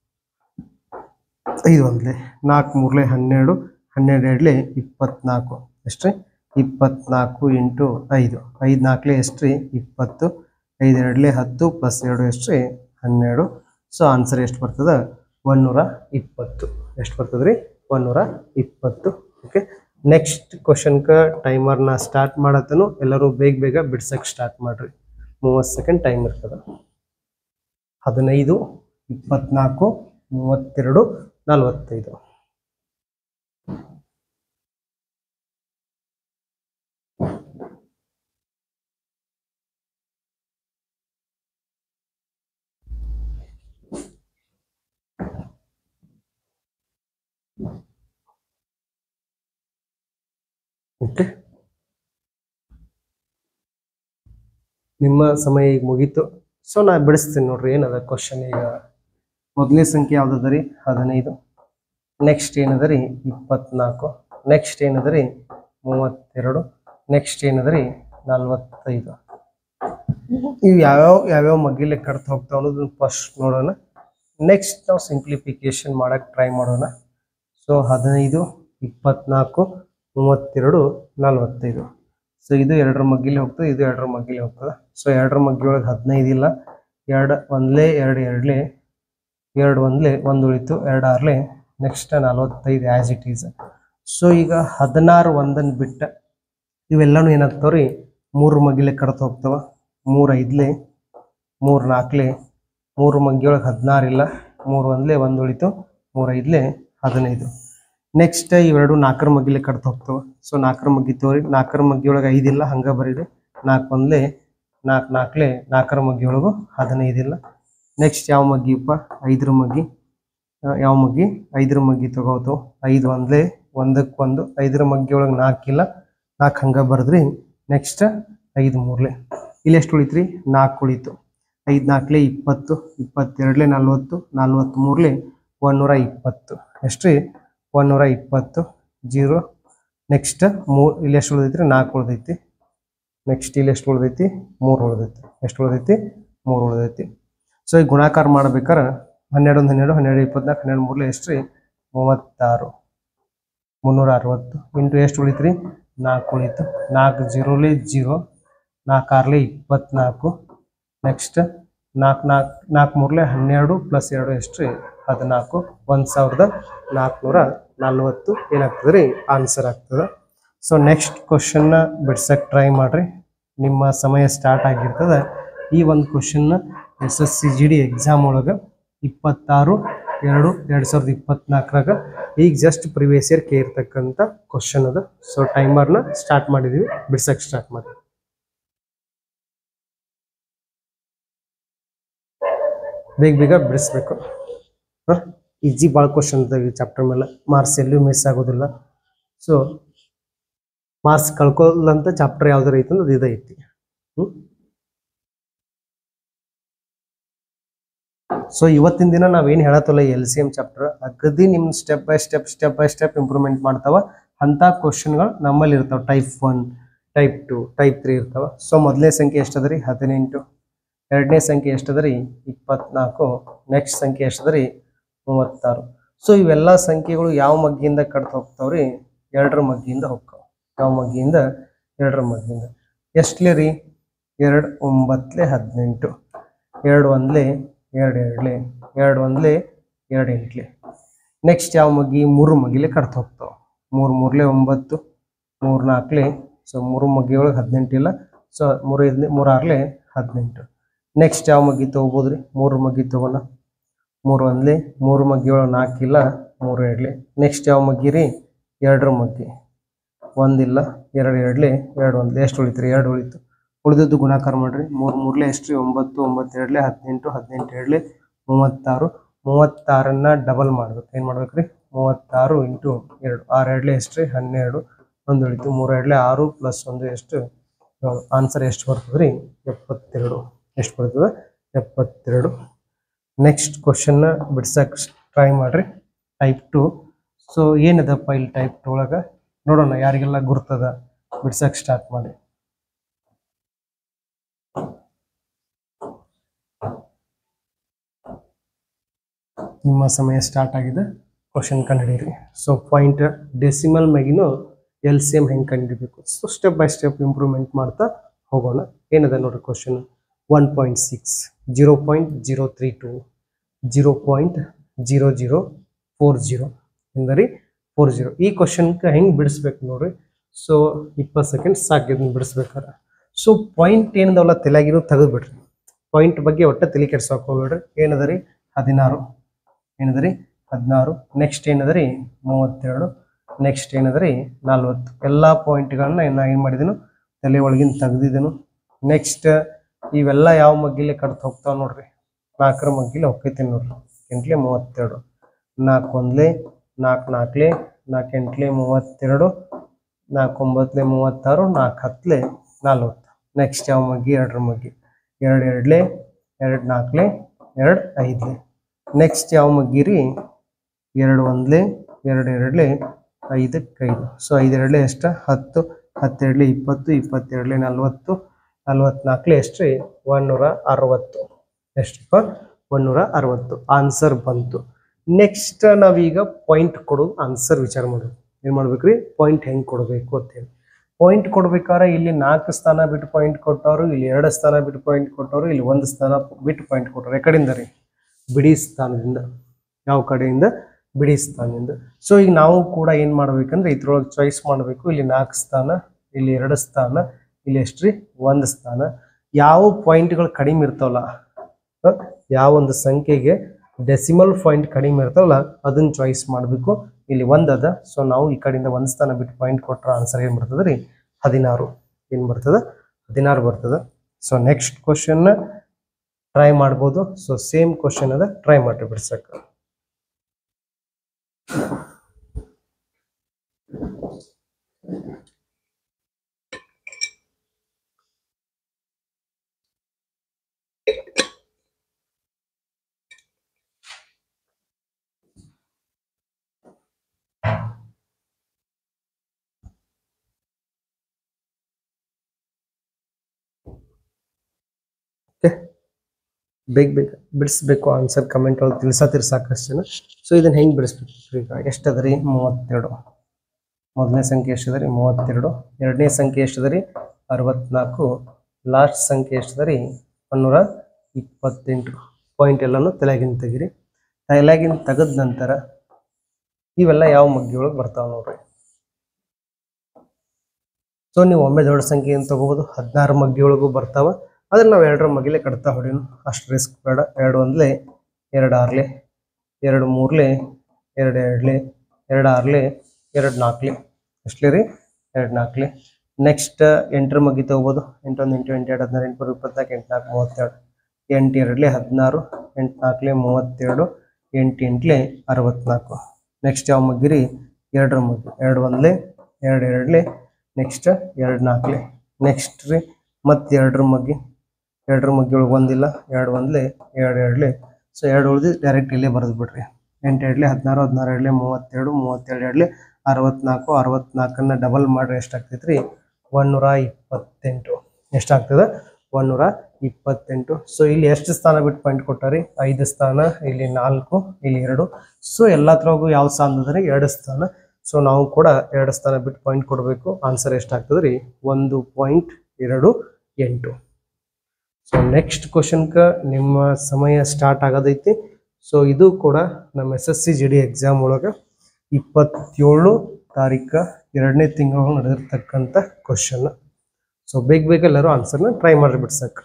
5 1 4 3 12 12 2 24. ಎಷ್ಟು ರೀ 24 ಇಂಟು 5. 5 4 ಎಷ್ಟು ರೀ 20. 5 2 10 ಪ್ಲಸ್ 2 ಎಷ್ಟು ರೀ 12. ಸೊ ಆನ್ಸರ್ ಎಷ್ಟು ಬರ್ತದೆ 120. ಎಷ್ಟು ಬರ್ತದೆ ರೀ 120. ಓಕೆ, ನೆಕ್ಸ್ಟ್ ಕ್ವಶನ್ಗೆ ಟೈಮರ್ನ ಸ್ಟಾರ್ಟ್ ಮಾಡತ್ತನು. ಎಲ್ಲರೂ ಬೇಗ ಬಿಡ್ಸಕ್ಕೆ ಸ್ಟಾರ್ಟ್ ಮಾಡಿರಿ. 30 ಸೆಕೆಂಡ್ ಟೈಮ್ ಇರ್ತದೆ. 15, 24, 32, 45. ಓಕೆ, ನಿಮ್ಮ ಸಮಯ ಈಗ ಮುಗೀತು. ಸೊ ನಾ ಬಿಡಿಸ್ತೀನಿ ನೋಡ್ರಿ. ಏನದ ಕ್ವಶನ್ ಈಗ ಮೊದಲನೇ ಸಂಖ್ಯೆ ಯಾವ್ದದ ರೀ 15. ನೆಕ್ಸ್ಟ್ ಏನದ ರೀ 24. ನೆಕ್ಸ್ಟ್ ಏನದ ರೀ 32. ನೆಕ್ಸ್ಟ್ ಏನದ ರೀ 45. ಇವು ಯಾವ್ಯಾವ ಮಗ್ಗಿಲೆ ಕಟ್ತಾ ಹೋಗ್ತಾವ ಅನ್ನೋದನ್ನ ಫಸ್ಟ್ ನೋಡೋಣ. ನೆಕ್ಸ್ಟ್ ನಾವು ಸಿಂಪ್ಲಿಫಿಕೇಶನ್ ಮಾಡಕ್ಕೆ ಟ್ರೈ ಮಾಡೋಣ. ಸೊ 15 24 32 45. ಸೊ ಇದು 2ರ ಮಗ್ಗಿಲಿ ಹೋಗ್ತದೆ, ಇದು 2ರ ಮಗ್ಗಿಲಿ ಹೋಗ್ತದೆ. ಸೊ 2ರ ಮಗ್ಗಿ ಒಳಗೆ 15 ಇಲ್ಲ, 2 ಒಂದ್ಲೆ 2 ಎರಡ್ಲೆ 2 ಒಂದ್ಲೆ 1 ಉಳಿತು, 2 ಆರ್ಲೆ next 45 as it is. So ಈಗ 16 ಒಂದನ್ನು ಬಿಟ್ಟ ಇವೆಲ್ಲನೂ ಏನಾಗ್ತಾವ್ರಿ 3 ಮಗ್ಗಿಲೆ ಕಡ್ತ ಹೋಗ್ತಾವ. 3 ಐದ್ಲೆ 3 ನಾಲ್ಕಲೆ 3 ಮಗ್ಗಿ ಒಳಗೆ 16 ಇಲ್ಲ, 3 ಒಂದ್ಲೆ 1 ಉಳಿತು, 3 ಐದ್ಲೆ 15. ನೆಕ್ಸ್ಟ್ ಇವೆರಡು 4ರ ಮಗ್ಗಿಲೆ ಕಡ್ತ ಹೋಗ್ತಾವ. ಸೊ 4ರ ಮಗ್ಗಿ ತೋರಿ, 4ರ ಮಗ್ಗಿ ಒಳಗೆ 5 ಇಲ್ಲ, ಹಂಗೆ ಬರೀರಿ. 4 ಒಂದ್ಲೆ 4 ನಾಲ್ಕಲೆ 4ರ ಮಗ್ಗಿ ಒಳಗು 15 ಇಲ್ಲ. ನೆಕ್ಸ್ಟ್ ಯಾವ ಮಗ್ಗಿಪ್ಪ 5ರ ಮಗ್ಗಿ, ಯಾವ ಮಗ್ಗಿ 5ರ ಮಗ್ಗಿ ತಗೋತಾವ. 5 ಒಂದ್ಲೆ 1ಕ್ಕೆ 1, 5ರ ಮಗ್ಗಿ ಒಳಗೆ 4 ಇಲ್ಲ, 4 ಹಂಗೆ ಬರೆದ್ರಿ. ನೆಕ್ಸ್ಟ್ 5 ಮೂರ್ಲೆ ಇಲ್ಲಿ ಎಷ್ಟು ಉಳಿತ್ರಿ 4 ಉಳಿತು. 5 ನಾಲ್ಕಲೆ 20, 22ಲೆ 40, 43ಲೆ 120. ಎಷ್ಟು ರೀ 120. 0 ನೆಕ್ಸ್ಟ್ 3 ಇಲ್ಲಿ ಎಷ್ಟು ಉಳಿದೈತಿ 4 ಉಳಿದೈತಿ. ನೆಕ್ಸ್ಟ್ ಇಲ್ಲಿ ಎಷ್ಟು ಉಳಿದೈತಿ 3 ಉಳಿದೈತಿ. ಎಷ್ಟು ಉಳಿದೈತಿ 3 ಉಳಿದೈತಿ. ಸೊ ಈ ಗುಣಾಕಾರ ಮಾಡ್ಬೇಕಾರೆ 12 12 12 24 12 ಮೂರ್ಲೆ ಎಷ್ಟು ರೀ 36 360 ಇಂಟು ಎಷ್ಟು ಉಳಿತ್ರಿ 4 ಉಳಿತು. 4 0ಲೆ 0, 4 ಆರ್ಲೆ 24. ನೆಕ್ಸ್ಟ್ 4 ಮೂರ್ಲೆ 12 ಪ್ಲಸ್ 2 ಎಷ್ಟು ರೀ 14. 1440 ಏನಾಗ್ತದೆ ರೀ ಆನ್ಸರ್ ಆಗ್ತದೆ. ಸೊ ನೆಕ್ಸ್ಟ್ ಕ್ವಶನ್ನ ಬಿಡ್ಸಕ್ಕೆ ಟ್ರೈ ಮಾಡಿರಿ. ನಿಮ್ಮ ಸಮಯ ಸ್ಟಾರ್ಟ್ ಆಗಿರ್ತದೆ. ಈ ಒಂದು ಕ್ವಶನ್ನ SSCGD ಎಕ್ಸಾಮ್ ಒಳಗೆ 26/2/2024 ಈಗ ಜಸ್ಟ್ ಪ್ರಿವಿಯಸ್ ಇಯರ್ ಕೇಳಿರ್ತಕ್ಕಂಥ ಕ್ವಶನ್ ಅದು. ಸೊ ಟೈಮರ್ನ ಸ್ಟಾರ್ಟ್ ಮಾಡಿದ್ದೀವಿ, ಬಿಡ್ಸಕ್ಕೆ ಸ್ಟಾರ್ಟ್ ಮಾಡಿ. ಬೇಗ ಬೇಗ ಬಿಡಿಸ್ಬೇಕು. ಈಜಿ ಭಾಳ ಕ್ವಶನ್ ಇದ್ದಾವೆ ಈ ಚಾಪ್ಟರ್ ಮೇಲೆ. ಮಾರ್ಕ್ಸ್ ಎಲ್ಲೂ ಮಿಸ್ ಆಗೋದಿಲ್ಲ. ಸೊ ಮಾರ್ಕ್ಸ್ ಕಳ್ಕೊಳ್ಳಂತ ಚಾಪ್ಟರ್ ಯಾವ್ದಾರು ಐತೆ ಅಂದ್ರೆ ಇದು ಐತಿ. ಸೊ ಇವತ್ತಿನ ದಿನ ನಾವೇನು ಹೇಳತ್ತಲ್ಲ LCM ಚಾಪ್ಟರ್ ಅಗದಿ ನಿಮ್ಮ ಸ್ಟೆಪ್ ಬೈ ಸ್ಟೆಪ್ ಇಂಪ್ರೂವ್ಮೆಂಟ್ ಮಾಡ್ತಾವ. ಅಂಥ ಕ್ವಶನ್ಗಳು ನಮ್ಮಲ್ಲಿ ಇರ್ತಾವೆ. ಟೈಪ್ 1, ಟೈಪ್ 2, ಟೈಪ್ 3 ಇರ್ತಾವೆ. ಸೊ ಮೊದಲನೇ ಸಂಖ್ಯೆ ಎಷ್ಟದ ರೀ 18, ಎರಡನೇ ಸಂಖ್ಯೆ ಎಷ್ಟದ ರೀ 24, ನೆಕ್ಸ್ಟ್ ಸಂಖ್ಯೆ ಎಷ್ಟದ ರೀ 36. ಸೊ ಇವೆಲ್ಲ ಸಂಖ್ಯೆಗಳು ಯಾವ ಮಗ್ಗಿಯಿಂದ ಕಡ್ತ ಹೋಗ್ತಾವ್ರಿ 2ರ ಮಗ್ಗಿಯಿಂದ ಹೋಗ್ತಾವ. ಯಾವ ಮಗ್ಗಿಯಿಂದ 2ರ ಮಗ್ಗಿಯಿಂದ. ಎಷ್ಟಲೇ ರೀ 2 9ಲೆ 18, 2 ಒಂದ್ಲೆ 2 ಎರಡ್ಲೆ 2 ಒಂದ್ಲೆ 2 ಎಂಟ್ಲೆ. ನೆಕ್ಸ್ಟ್ ಯಾವ ಮಗ್ಗಿ 3 ಮಗ್ಗಿಲೆ ಕಡ್ತ ಹೋಗ್ತಾವ. 3 ಮೂರ್ಲೆ 9, 3 ನಾಲ್ಕಲೆ ಸೊ 3 ಮಗ್ಗಿ ಒಳಗೆ 18 ಇಲ್ಲ. So 3 Harley 18. ನೆಕ್ಸ್ಟ್ ಯಾವ ಮಗ್ಗಿ ತೊಗೋಬೋದ್ರಿ 3 ಮಗ್ಗಿ ತೊಗೋಣ. 3 ಒಂದ್ಲೆ 3 ಮಗ್ಗಿ ಒಳಗೆ 4 ಇಲ್ಲ, 3 ಎರಡ್ಲೆ. ನೆಕ್ಸ್ಟ್ ಯಾವ ಮಗ್ಗಿ ರೀ 2ರ ಮಗ್ಗಿ 1 ಇಲ್ಲ, 2 ಎರಡ್ಲೆ 2 ಒಂದ್ಲೆ ಎಷ್ಟು ಉಳಿತ್ರಿ 2 ಉಳಿತು. ಉಳಿದದ್ದು ಗುಣಾಕಾರ ಮಾಡ್ರಿ. 3 ಮೂರ್ಲೆ ಎಷ್ಟು ರೀ 9, 9 ಎರಡ್ಲೆ 18, 18 ಎರಡ್ಲೆ 36. 36ನ್ನ ಡಬಲ್ ಮಾಡ್ಬೇಕು. ಏನು ಮಾಡ್ಬೇಕ್ರಿ 36 ಇಂಟು 2, 6 ಎರಡ್ಲೆ ಎಷ್ಟು ರೀ 12, 1 ಉಳಿತು. 3 ಎರಡ್ಲೆ 6 ಪ್ಲಸ್ 1 ಎಷ್ಟು ಆನ್ಸರ್ ಎಷ್ಟು ಬರ್ತದೆ ರೀ 72. ಎಷ್ಟು ಬರ್ತದೆ 72. ನೆಕ್ಸ್ಟ್ ಕ್ವಶನ್ನ ಬಿಡ್ಸಕ್ಕೆ ಟ್ರೈ ಮಾಡಿರಿ. ಟೈಪ್ 2. ಸೊ ಏನದಪ್ಪ ಇಲ್ಲಿ ಟೈಪ್ 2 ಒಳಗೆ ನೋಡೋಣ ಯಾರಿಗೆಲ್ಲ ಗುರ್ತದ. ಬಿಡ್ಸಕ್ಕೆ ಸ್ಟಾರ್ಟ್ ಮಾಡಿ. ನಿಮ್ಮ ಸಮಯ ಸ್ಟಾರ್ಟ್ ಆಗಿದೆ. ಕ್ವಶನ್ ಕಂಡುಹಿಡಿಯಿರಿ. ಸೊ ಪಾಯಿಂಟ್ ಡೆಸಿಮಲ್ ಮ್ಯಾಗಿನೂ LCM ಹೆಂಗೆ ಕಂಡುಹಿಡಿಬೇಕು. So step by step improvement ಮಾಡ್ತಾ ಹೋಗೋಣ. ಏನದ ನೋಡ್ರಿ ಕ್ವಶನ್ 1.6, 0.032, 0.0040 ಎಂದರೆ 40. ಈ ಕ್ವಶನ್ಗೆ ಹೆಂಗೆ ಬಿಡಿಸ್ಬೇಕು ನೋಡ್ರಿ. ಸೊ 20 ಸೆಕೆಂಡ್ ಸಾಕು ಇದನ್ನ ಬಿಡಿಸ್ಬೇಕಾರೆ. ಸೊ ಪಾಯಿಂಟ್ ಏನದವಲ್ಲ ತಲೆಯಾಗಿರೋ ತೆಗೆದುಬಿಡ್ರಿ. ಪಾಯಿಂಟ್ ಬಗ್ಗೆ ಒಟ್ಟು ತಲೆ ಕೆಡ್ಸೋಕೆ ಹೋಗ್ಬೇಡ್ರಿ. ಏನದ ರೀ 16, ಏನದ ರೀ 16. ನೆಕ್ಸ್ಟ್ ಏನದ ರೀ 32, ನೆಕ್ಸ್ಟ್ ಏನದ ರೀ 40. ಎಲ್ಲ ಪಾಯಿಂಟ್ಗಳನ್ನ ನಾನು ಏನು ಮಾಡಿದೆನು ತಲೆ ಒಳಗಿನ ತೆಗೆದಿದ್ದೇನು. ನೆಕ್ಸ್ಟ್ ಇವೆಲ್ಲ ಯಾವ ಮಗ್ಗಿಲೆ ಕಡ್ತ ಹೋಗ್ತಾವ ನೋಡ್ರಿ. 4ರ ಮಗ್ಗಿಲೆ ಹೋಗ್ತೈತಿ ನೋಡ್ರಿ. 8ಲೆ 32, 4 ಒಂದ್ಲೆ 4 ನಾಲ್ಕಲೆ 4 ಎಂಟ್ಲೆ 32, 4 9ಲೆ 36, 4 10ಲೆ 40. ನೆಕ್ಸ್ಟ್ ಯಾವ ಮಗ್ಗಿ 2ರ ಮಗ್ಗಿ 2 ಎರಡ್ಲೆ 2 ನಾಲ್ಕಲೆ 2 5ಲೆ. ನೆಕ್ಸ್ಟ್ ಯಾವ ಮಗ್ಗಿ ರೀ 2 ಒಂದ್ಲೆ 2 ಎರಡ್ಲೆ 5ಕ್ಕೆ 5. ಸೊ 5 ಎರಡ್ಲೆ ಎಷ್ಟು 10, 10 ಎರಡ್ಲೆ 20, 20 ಎರಡ್ಲೆ 40, 44ಲೆ ಎಷ್ಟು ರೀ 160. ಎಷ್ಟಪ್ಪ 160 ಆನ್ಸರ್ ಬಂತು. ನೆಕ್ಸ್ಟ್ ನಾವೀಗ ಪಾಯಿಂಟ್ ಕೊಡೋದು ಆನ್ಸರ್ ವಿಚಾರ ಮಾಡೋದು. ಏನು ಮಾಡ್ಬೇಕ್ರಿ, ಪಾಯಿಂಟ್ ಹೆಂಗೆ ಕೊಡಬೇಕು ಅಂತೇಳಿ. ಪಾಯಿಂಟ್ ಕೊಡ್ಬೇಕಾದ್ರೆ ಇಲ್ಲಿ 4 ಸ್ಥಾನ ಬಿಟ್ಟು ಪಾಯಿಂಟ್ ಕೊಟ್ಟವರು, ಇಲ್ಲಿ 2 ಸ್ಥಾನ ಬಿಟ್ಟು ಪಾಯಿಂಟ್ ಕೊಟ್ಟವರು, ಇಲ್ಲಿ 1 ಸ್ಥಾನ ಬಿಟ್ಟು ಪಾಯಿಂಟ್ ಕೊಟ್ಟರು. ಕಡೆಯಿಂದ ರೀ ಬಿಡಿ ಸ್ಥಾನದಿಂದ. ಯಾವ ಕಡೆಯಿಂದ? ಬಿಡಿ ಸ್ಥಾನದಿಂದ. ಸೊ ಈಗ ನಾವು ಕೂಡ ಏನು ಮಾಡ್ಬೇಕಂದ್ರೆ ಇದ್ರೊಳಗೆ ಚಾಯ್ಸ್ ಮಾಡಬೇಕು. ಇಲ್ಲಿ 4 ಸ್ಥಾನ, ಇಲ್ಲಿ 2 ಸ್ಥಾನ, ಇಲ್ಲಿ ಎಷ್ಟ್ರಿ 1 ಸ್ಥಾನ. ಯಾವ ಪಾಯಿಂಟ್ಗಳು ಕಡಿಮೆ ಇರ್ತಾವಲ್ಲ, ಯಾವ ಒಂದು ಸಂಖ್ಯೆಗೆ ಡೆಸಿಮಲ್ ಪಾಯಿಂಟ್ ಕಡಿಮೆ ಇರ್ತಾವಲ್ಲ ಅದನ್ನ ಚಾಯ್ಸ್ ಮಾಡಬೇಕು. ಇಲ್ಲಿ 1 ಅದ. ಸೊ ನಾವು ಈ ಕಡೆಯಿಂದ 1 ಸ್ಥಾನ ಬಿಟ್ಟು ಪಾಯಿಂಟ್ ಕೊಟ್ಟರೆ ಆನ್ಸರ್ ಏನು ಬರ್ತದೆ ರೀ? 16. ಏನು ಬರ್ತದೆ? 16 ಬರ್ತದೆ. ಸೊ ನೆಕ್ಸ್ಟ್ ಕ್ವಶನ್ ಟ್ರೈ ಮಾಡ್ಬೋದು. ಸೊ ಸೇಮ್ ಕ್ವಶನ್ ಅದ, ಟ್ರೈ ಮಾಡಿ ಬಿಡ್ಸಕ್ಕೆ. ಬೇಗ ಬಿಡಿಸ್ಬೇಕು ಆನ್ಸರ್. ಕಮೆಂಟ್ ಒಳಗೆ ತಿಳಿಸತ್ತಿರ ಸಾಕಷ್ಟು ಜನ. ಸೊ ಇದನ್ನ ಹೆಂಗೆ ಬಿಡಿಸ್ಬೇಕು? ಈಗ ಎಷ್ಟದ ರೀ? 32. ಮೊದಲನೇ ಸಂಖ್ಯೆ ಎಷ್ಟದ ರೀ? 32. ಎರಡನೇ ಸಂಖ್ಯೆ ಎಷ್ಟದ ರೀ? 64. ಲಾಸ್ಟ್ ಸಂಖ್ಯೆ ಎಷ್ಟದ ರೀ? 128. ಪಾಯಿಂಟ್ ಎಲ್ಲನೂ ತಲೆಗಿನ ತೆಗಿರಿ. ತಲೆಗಿನ ತೆಗೆದ ನಂತರ ಇವೆಲ್ಲ ಯಾವ ಮಗ್ಗಿ ಒಳಗೆ ಬರ್ತಾವೆ ನೋಡ್ರಿ. ಸೊ ನೀವು ಒಮ್ಮೆ ದೊಡ್ಡ ಸಂಖ್ಯೆಯನ್ನು ತಗೋಬೋದು. 16 ಮಗ್ಗಿ ಒಳಗೂ ಬರ್ತಾವ. ಅದನ್ನ ನಾವು 2ರ ಮಗಿಲೇ ಕಟ್ತಾ ಹೊಡೀನು, ಅಷ್ಟು ರಿಸ್ಕ್ ಬೇಡ. 2 1 2 6 2 3 2 2 2 6 2 4 ಎಷ್ಟಲೇ ರೀ? 2 4. ನೆಕ್ಸ್ಟ್ 8ರ ಮಗ್ಗಿ ತಗೋಬೋದು. 8 1 8 8 2 16 8 24 8 4 32 8 2 16 8 4 32 8 8 64. ನೆಕ್ಸ್ಟ್ ಯಾವ ಮಗ್ಗಿ ರೀ? 2ರ ಮಗ್ಗಿ. 2 1 2 2 ನೆಕ್ಸ್ಟ್ 2 4. ನೆಕ್ಸ್ಟ್ ರೀ ಮತ್ತೆ 2ರ ಮಗ್ಗಿ. 2ರ ಮಗ್ಗಿ ಒಳಗೆ 1 ಇಲ್ಲ. 2 1 2 2. ಸೊ 2 ಉಳಿದು ಡೈರೆಕ್ಟ್ ಇಲ್ಲೇ ಬರೆದು ಬಿಡ್ರಿ. 8 2 16 16 2 32 32 64 64ನ್ನ ಡಬಲ್ ಮಾಡ್ರೆ ಎಷ್ಟಾಗ್ತೈತೆ ರೀ? 128. ಎಷ್ಟಾಗ್ತದೆ? 128. ಸೊ ಇಲ್ಲಿ ಎಷ್ಟು ಸ್ಥಾನ ಬಿಟ್ಟು ಪಾಯಿಂಟ್ ಕೊಟ್ಟಾರಿ? 5 ಸ್ಥಾನ, ಇಲ್ಲಿ 4, ಇಲ್ಲಿ 2. ಸೊ ಎಲ್ಲತ್ರಗೂ ಯಾವ ಸ್ಥಾನ ಅದ ರೀ? 2 ಸ್ಥಾನ. ಸೊ ನಾವು ಕೂಡ 2 ಸ್ಥಾನ ಬಿಟ್ಟು ಪಾಯಿಂಟ್ ಕೊಡಬೇಕು. ಆನ್ಸರ್ ಎಷ್ಟಾಗ್ತದೆ ರೀ? 1.28. ಸೊ ನೆಕ್ಸ್ಟ್ ಕ್ವಶನ್ಗೆ ನಿಮ್ಮ ಸಮಯ ಸ್ಟಾರ್ಟ್ ಆಗೋದೈತಿ. ಸೊ ಇದು ಕೂಡ ನಮ್ಮ SSC GD ಎಕ್ಸಾಮ್ ಒಳಗೆ 27 ತಾರೀಕು 2ನೇ ತಿಂಗಳು ನಡೆದಿರ್ತಕ್ಕಂಥ ಕ್ವಶನ್. ಸೊ ಬೇಗ ಎಲ್ಲರೂ ಆನ್ಸರ್ನ ಟ್ರೈ ಮಾಡಿ ಬಿಡ್ಸಕ್ಕೆ.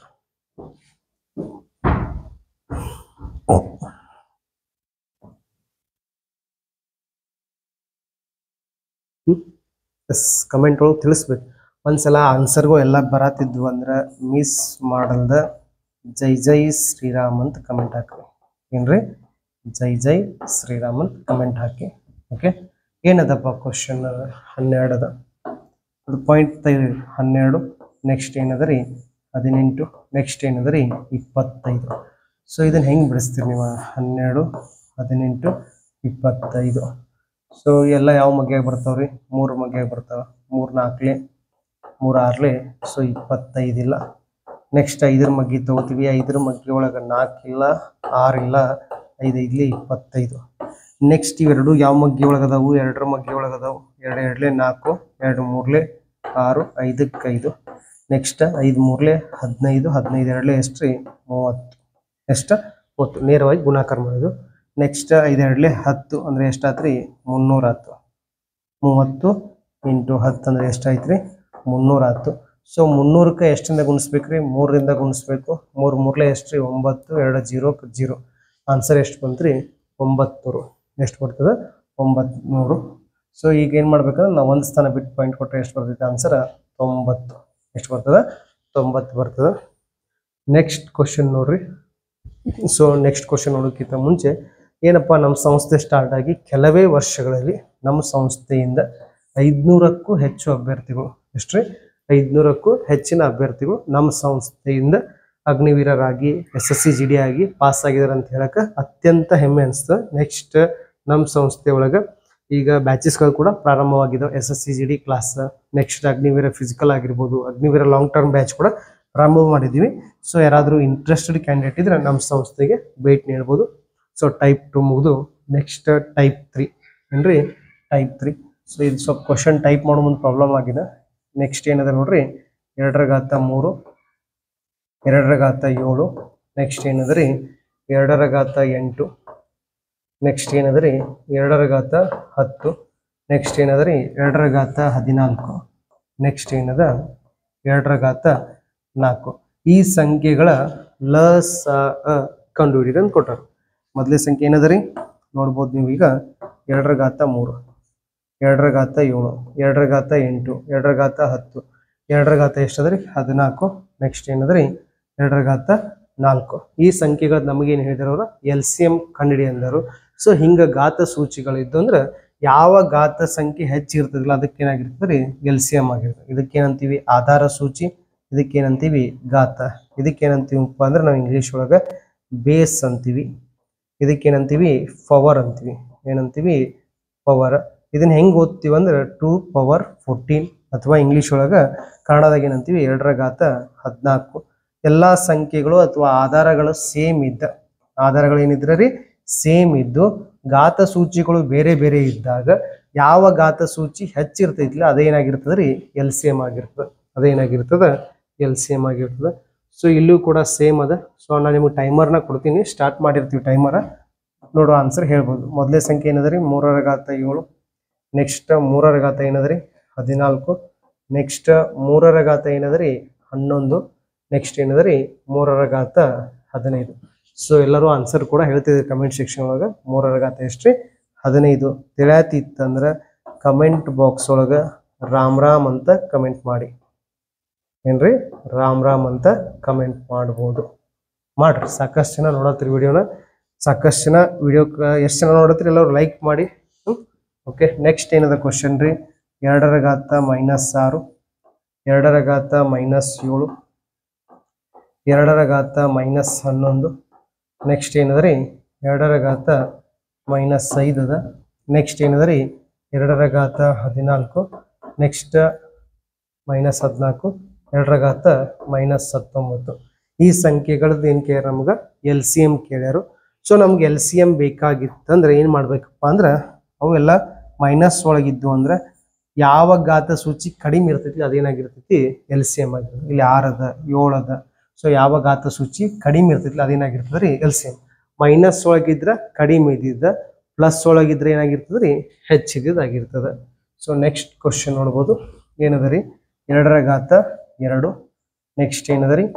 ಕಮೆಂಟ್ ಒಳಗೆ ತಿಳಿಸ್ಬೇಕು. ಒಂದ್ಸಲ ಆನ್ಸರ್ಗೂ ಎಲ್ಲ ಬರತ್ತಿದ್ವು ಅಂದ್ರೆ ಮಿಸ್ ಮಾಡಲ್ದ ಜೈ ಶ್ರೀರಾಮ್ ಅಂತ ಕಮೆಂಟ್ ಹಾಕಿ. ಏನ್ರಿ? ಜೈ ಶ್ರೀರಾಮ್ ಅಂತ ಕಮೆಂಟ್ ಹಾಕಿ. ಓಕೆ, ಏನದಪ್ಪ ಕ್ವಶನ್? 12 ಅದ. ಅದು ಪಾಯಿಂಟ್ 12. ನೆಕ್ಸ್ಟ್ ಏನದ ರೀ? 18. ನೆಕ್ಸ್ಟ್ ಏನದ ರೀ? 25. ಸೊ ಇದನ್ನ ಹೆಂಗೆ ಬಿಡಿಸ್ತೀರಿ ನೀವು? 12 18 25. ಸೊ ಎಲ್ಲ ಯಾವ ಮಗ್ಗಿಯಾಗಿ ಬರ್ತಾವ್ರಿ? 3 ಮಗ್ಗಿಯಾಗಿ ಬರ್ತಾವ. 3 4 3 6. ಸೊ 25 ಇಲ್ಲ. ನೆಕ್ಸ್ಟ್ 5ರ ಮಗ್ಗಿ ತಗೋತೀವಿ. 5ರ ಮಗ್ಗಿ ಒಳಗೆ 4 ಇಲ್ಲ, 6 ಇಲ್ಲ, 5 5 25. ನೆಕ್ಸ್ಟ್ ಇವೆರಡು ಯಾವ ಮಗ್ಗಿ ಒಳಗದಾವು? 2ರ ಮಗ್ಗಿ ಒಳಗದಾವು. 2 2 4 2 3 6 5 5. ನೆಕ್ಸ್ಟ್ 5 3 15 15 2 ಎಷ್ಟು ರೀ? 30. ಎಷ್ಟು? 30. ನೇರವಾಗಿ ಗುಣಾಕಾರ ಮಾಡೋದು. ನೆಕ್ಸ್ಟ್ 5 2 10 ಅಂದರೆ ಎಷ್ಟಾಯ್ತು ರೀ? 300 ಆಯ್ತು. 30 × 10 ಅಂದರೆ ಎಷ್ಟಾಯ್ತು ರೀ? 300 ಆಯ್ತು. ಸೊ 300ಕ್ಕೆ ಎಷ್ಟಿಂದ ಗುಣಿಸ್ಬೇಕು ರೀ? 3ರಿಂದ ಗುಣಿಸ್ಬೇಕು. 3 3 ಎಷ್ಟು ರೀ? 9 2 0 0. ಆನ್ಸರ್ ಎಷ್ಟು ಬಂತು ರೀ? 900. ಎಷ್ಟು ಬರ್ತದೆ? 900. ಸೊ ಈಗ ಏನು ಮಾಡ್ಬೇಕಂದ್ರೆ ನಾವು 1 ಸ್ಥಾನ ಬಿಟ್ಟು ಪಾಯಿಂಟ್ ಕೊಟ್ಟರೆ ಎಷ್ಟು ಬರ್ತೈತೆ ಆನ್ಸರ್? 90. ಎಷ್ಟು ಬರ್ತದೆ? 90 ಬರ್ತದೆ. ನೆಕ್ಸ್ಟ್ ಕ್ವಶನ್ ನೋಡ್ರಿ. ಸೊ ನೆಕ್ಸ್ಟ್ ಕ್ವಶನ್ ನೋಡೋಕ್ಕಿಂತ ಮುಂಚೆ ಏನಪ್ಪ, ನಮ್ಮ ಸಂಸ್ಥೆ ಸ್ಟಾರ್ಟ್ ಆಗಿ ಕೆಲವೇ ವರ್ಷಗಳಲ್ಲಿ ನಮ್ಮ ಸಂಸ್ಥೆಯಿಂದ 500ಕ್ಕೂ ಹೆಚ್ಚು ಅಭ್ಯರ್ಥಿಗಳು, ಎಷ್ಟು ರೀ? 500ಕ್ಕೂ ಹೆಚ್ಚಿನ ಅಭ್ಯರ್ಥಿಗಳು ನಮ್ಮ ಸಂಸ್ಥೆಯಿಂದ ಅಗ್ನಿವೀರರಾಗಿ SSC GD ಆಗಿ ಪಾಸ್ ಆಗಿದ್ದಾರೆ ಅಂತ ಹೇಳಕ್ಕೆ ಅತ್ಯಂತ ಹೆಮ್ಮೆ ಅನಿಸ್ತದೆ. ನೆಕ್ಸ್ಟ್ ನಮ್ಮ ಸಂಸ್ಥೆ ಒಳಗೆ ಈಗ ಬ್ಯಾಚಸ್ಗಳು ಕೂಡ ಪ್ರಾರಂಭವಾಗಿದ್ದಾವೆ. SSC GD class, next Agniveer physical ಆಗಿರ್ಬೋದು, ಅಗ್ನಿವೀರ ಲಾಂಗ್ ಟರ್ಮ್ ಬ್ಯಾಚ್ ಕೂಡ ಪ್ರಾರಂಭ ಮಾಡಿದ್ದೀವಿ. ಸೊ ಯಾರಾದರೂ ಇಂಟ್ರೆಸ್ಟೆಡ್ ಕ್ಯಾಂಡಿಡೇಟ್ ಇದ್ರೆ ನಮ್ಮ ಸಂಸ್ಥೆಗೆ ಭೇಟಿ ನೀಡ್ಬೋದು. ಸೊ ಟೈಪ್ 2 ಮುಗಿದು ನೆಕ್ಸ್ಟ್ ಟೈಪ್ 3 ಏನ್ರಿ ಟೈಪ್ 3. ಸೊ ಇದು ಸ್ವಲ್ಪ ಕ್ವಶನ್ ಟೈಪ್ ಮಾಡೋ ಮುಂದೆ ಪ್ರಾಬ್ಲಮ್ ಆಗಿದೆ. ನೆಕ್ಸ್ಟ್ ಏನದ ನೋಡ್ರಿ 2^3 2^7 ನೆಕ್ಸ್ಟ್ ಏನದ್ರಿ 2^8 ನೆಕ್ಸ್ಟ್ ಏನದ್ರಿ 2^10 ನೆಕ್ಸ್ಟ್ ಏನದ್ರಿ 2^14 ನೆಕ್ಸ್ಟ್ ಏನದ 2^4. ಈ ಸಂಖ್ಯೆಗಳ ಲಸ ಕಂಡುಹಿಡಿಯಿರಿ ಅಂತ ಕೊಟ್ಟರು. ಮೊದಲೇ ಸಂಖ್ಯೆ ಏನದರಿ ನೋಡ್ಬೋದು ನೀವು ಈಗ 2^3 2^7 2^8 2^10 2 ಎಷ್ಟದ್ರಿ 14 ನೆಕ್ಸ್ಟ್ ಏನದ್ರಿ 2^4. ಈ ಸಂಖ್ಯೆಗಳು ನಮಗೇನು ಹೇಳಿದಾರವ್ರ LCM ಕಂಡುಹಿಡಿ ಅಂದರು. ಸೊ ಹಿಂಗೆ ಘಾತ ಸೂಚಿಗಳಿದ್ದು ಅಂದ್ರೆ ಯಾವ ಘಾತ ಸಂಖ್ಯೆ ಹೆಚ್ಚಿರ್ತದಿಲ್ಲ ಅದಕ್ಕೇನಾಗಿರ್ತದೆ ರೀ LCM ಆಗಿರ್ತದೆ. ಇದಕ್ಕೇನಂತೀವಿ ಆಧಾರ ಸೂಚಿ, ಇದಕ್ಕೇನಂತೀವಿ ಘಾತ, ಇದಕ್ಕೇನಂತೀವಪ್ಪ ಅಂದ್ರೆ ನಾವು ಇಂಗ್ಲೀಷ್ ಒಳಗೆ ಬೇಸ್ ಅಂತೀವಿ, ಇದಕ್ಕೇನಂತೀವಿ ಪವರ್ ಅಂತೀವಿ. ಏನಂತೀವಿ ಪವರ್. ಇದನ್ನ ಹೆಂಗೆ ಓದ್ತೀವಿ ಅಂದ್ರೆ 2^14 ಅಥವಾ ಇಂಗ್ಲೀಷ್ ಒಳಗೆ ಕನ್ನಡದಾಗ ಏನಂತೀವಿ 2^14. ಎಲ್ಲ ಸಂಖ್ಯೆಗಳು ಅಥವಾ ಆಧಾರಗಳು ಸೇಮ್ ಇದ್ದ ಆಧಾರಗಳು ಏನಿದ್ರೆ ರೀ ಸೇಮ್ ಇದ್ದು ಘಾತ ಸೂಚಿಗಳು ಬೇರೆ ಬೇರೆ ಇದ್ದಾಗ ಯಾವ ಘಾತ ಸೂಚಿ ಹೆಚ್ಚಿರ್ತೈತಿಲ್ಲ ಅದೇನಾಗಿರ್ತದೆ ರೀ LCM ಆಗಿರ್ತದೆ. ಅದೇನಾಗಿರ್ತದೆ LCM ಆಗಿರ್ತದೆ. ಸೊ ಇಲ್ಲೂ ಕೂಡ ಸೇಮ್ ಅದ. ಸೊ ನಾನು ನಿಮಗೆ ಟೈಮರ್ನ ಕೊಡ್ತೀನಿ, ಸ್ಟಾರ್ಟ್ ಮಾಡಿರ್ತೀವಿ ಟೈಮರ ನೋಡೋ ಆನ್ಸರ್ ಹೇಳ್ಬೋದು. ಮೊದಲೇ ಸಂಖ್ಯೆ ಏನದ ರೀ 3^7 ನೆಕ್ಸ್ಟ್ 3^10 ಏನದ ರೀ 14 ನೆಕ್ಸ್ಟ್ 3^10 ಏನದ ರೀ 11 ನೆಕ್ಸ್ಟ್ ಏನದ ರೀ 3^15. ಸೊ ಎಲ್ಲರೂ ಆನ್ಸರ್ ಕೂಡ ಹೇಳ್ತಿದ್ರಿ ಕಮೆಂಟ್ ಸೆಕ್ಷನ್ ಒಳಗೆ. 3^10 ಎಷ್ಟ್ರಿ 15. ತಿಳಿಯತಿತ್ತಂದ್ರೆ ಕಮೆಂಟ್ ಬಾಕ್ಸ್ ಒಳಗೆ ರಾಮ್ ಅಂತ ಕಮೆಂಟ್ ಮಾಡಿ. ಏನ್ರಿ ರಾಮ್ ಅಂತ ಕಮೆಂಟ್ ಮಾಡ್ಬೋದು. ಮಾಡ್ರಿ, ಸಾಕಷ್ಟು ಜನ ನೋಡತ್ತೀರಿ ವಿಡಿಯೋನ. ಸಾಕಷ್ಟು ಜನ ವಿಡಿಯೋಕ್ಕೆ ಎಷ್ಟು ಜನ ನೋಡತ್ತೀರಿ ಎಲ್ಲರೂ ಲೈಕ್ ಮಾಡಿ. ಓಕೆ, ನೆಕ್ಸ್ಟ್ ಏನದ ಕ್ವಶನ್ ರೀ 2^-6 2^-7 2^-11 ನೆಕ್ಸ್ಟ್ ಏನದ್ರಿ 2^-5 ಅದ. ನೆಕ್ಸ್ಟ್ ಏನದ್ರಿ 2^-14 ನೆಕ್ಸ್ಟ್ -14 2^-19. ಈ ಸಂಖ್ಯೆಗಳದ್ದು ಏನು ಕೇಳ್ಯಾರ ನಮ್ಗೆ LCM ಕೇಳ್ಯಾರು. ಸೊ ನಮ್ಗೆ LCM ಬೇಕಾಗಿತ್ತಂದ್ರೆ ಏನು ಮಾಡ್ಬೇಕಪ್ಪ ಅಂದ್ರೆ ಅವೆಲ್ಲ ಮೈನಸ್ ಒಳಗಿದ್ದು ಅಂದ್ರೆ ಯಾವ ಘಾತ ಸೂಚಿ ಕಡಿಮೆ ಇರ್ತೈತಿ ಅದೇನಾಗಿರ್ತೈತಿ LCM ಆಗಿರ್ತದೆ. ಇಲ್ಲಿ 6 ಅದ 7 ಅದ. ಸೊ ಯಾವ ಘಾತ ಸೂಚಿ ಕಡಿಮೆ ಇರ್ತೈತಿ ಅದೇನಾಗಿರ್ತದೆ ರೀ LCM. ಮೈನಸ್ ಒಳಗಿದ್ರೆ ಕಡಿಮೆ ಇದ್ದಿದ್ದ, ಪ್ಲಸ್ ಒಳಗಿದ್ರೆ ಏನಾಗಿರ್ತದೆ ರೀ ಹೆಚ್ಚಿದ್ದಾಗಿರ್ತದೆ. ಸೊ ನೆಕ್ಸ್ಟ್ ಕ್ವಶನ್ ನೋಡ್ಬೋದು. ಏನದ ರೀ 2^2 ನೆಕ್ಸ್ಟ್ ಏನದ ರೀ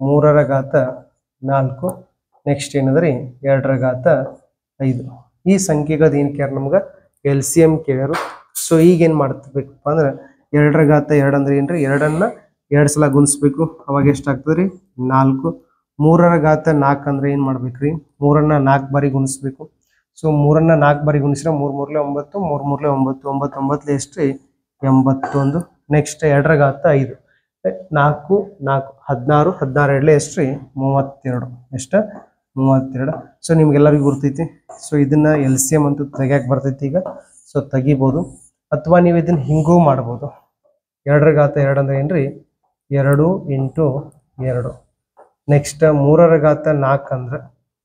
3^4 ನೆಕ್ಸ್ಟ್ ಏನದ ರೀ 2^5. ಈ ಸಂಖ್ಯೆಗಳದ್ದು ಏನು ಕೇಳ್ಯಾರ ನಮ್ಗೆ LCM ಕೇಳ್ಯಾರು. ಸೊ ಈಗೇನು ಮಾಡ್ಬೇಕಪ್ಪ ಅಂದ್ರೆ 2^2 ಅಂದ್ರೆ ಏನ್ರಿ 2ನ್ನ 2 ಸಲ ಗುಣಿಸ್ಬೇಕು. ಅವಾಗ ಎಷ್ಟಾಗ್ತದೆ ರೀ 4. 3^4 ಅಂದ್ರೆ ಏನು ಮಾಡ್ಬೇಕ್ರಿ 3ನ್ನ 4 ಬಾರಿ ಗುಣಿಸ್ಬೇಕು. ಸೊ 3ನ್ನ 4 ಬಾರಿ ಗುಣಿಸಿದ್ರೆ 3 3 9 3 3 9 9 9 ಎಷ್ಟು ರೀ 81. ನೆಕ್ಸ್ಟ್ 2^5 4 4 16 16 2 ಎಷ್ಟು ರೀ 32. ಎಷ್ಟು 32. ಸೊ ನಿಮ್ಗೆಲ್ಲರಿಗೂ ಗುರ್ತೈತಿ. ಸೊ ಇದನ್ನ LCM ಅಂತೂ ತೆಗಿಯಕ್ಕೆ ಬರ್ತೈತಿ ಈಗ. ಸೊ ತೆಗಿಬೋದು ಅಥವಾ ನೀವು ಇದನ್ನ ಹಿಂಗೂ ಮಾಡ್ಬೋದು. 2^2 ಅಂದ್ರೆ ಏನ್ರಿ 2 × 2. ನೆಕ್ಸ್ಟ್ 3^4 ಅಂದ್ರೆ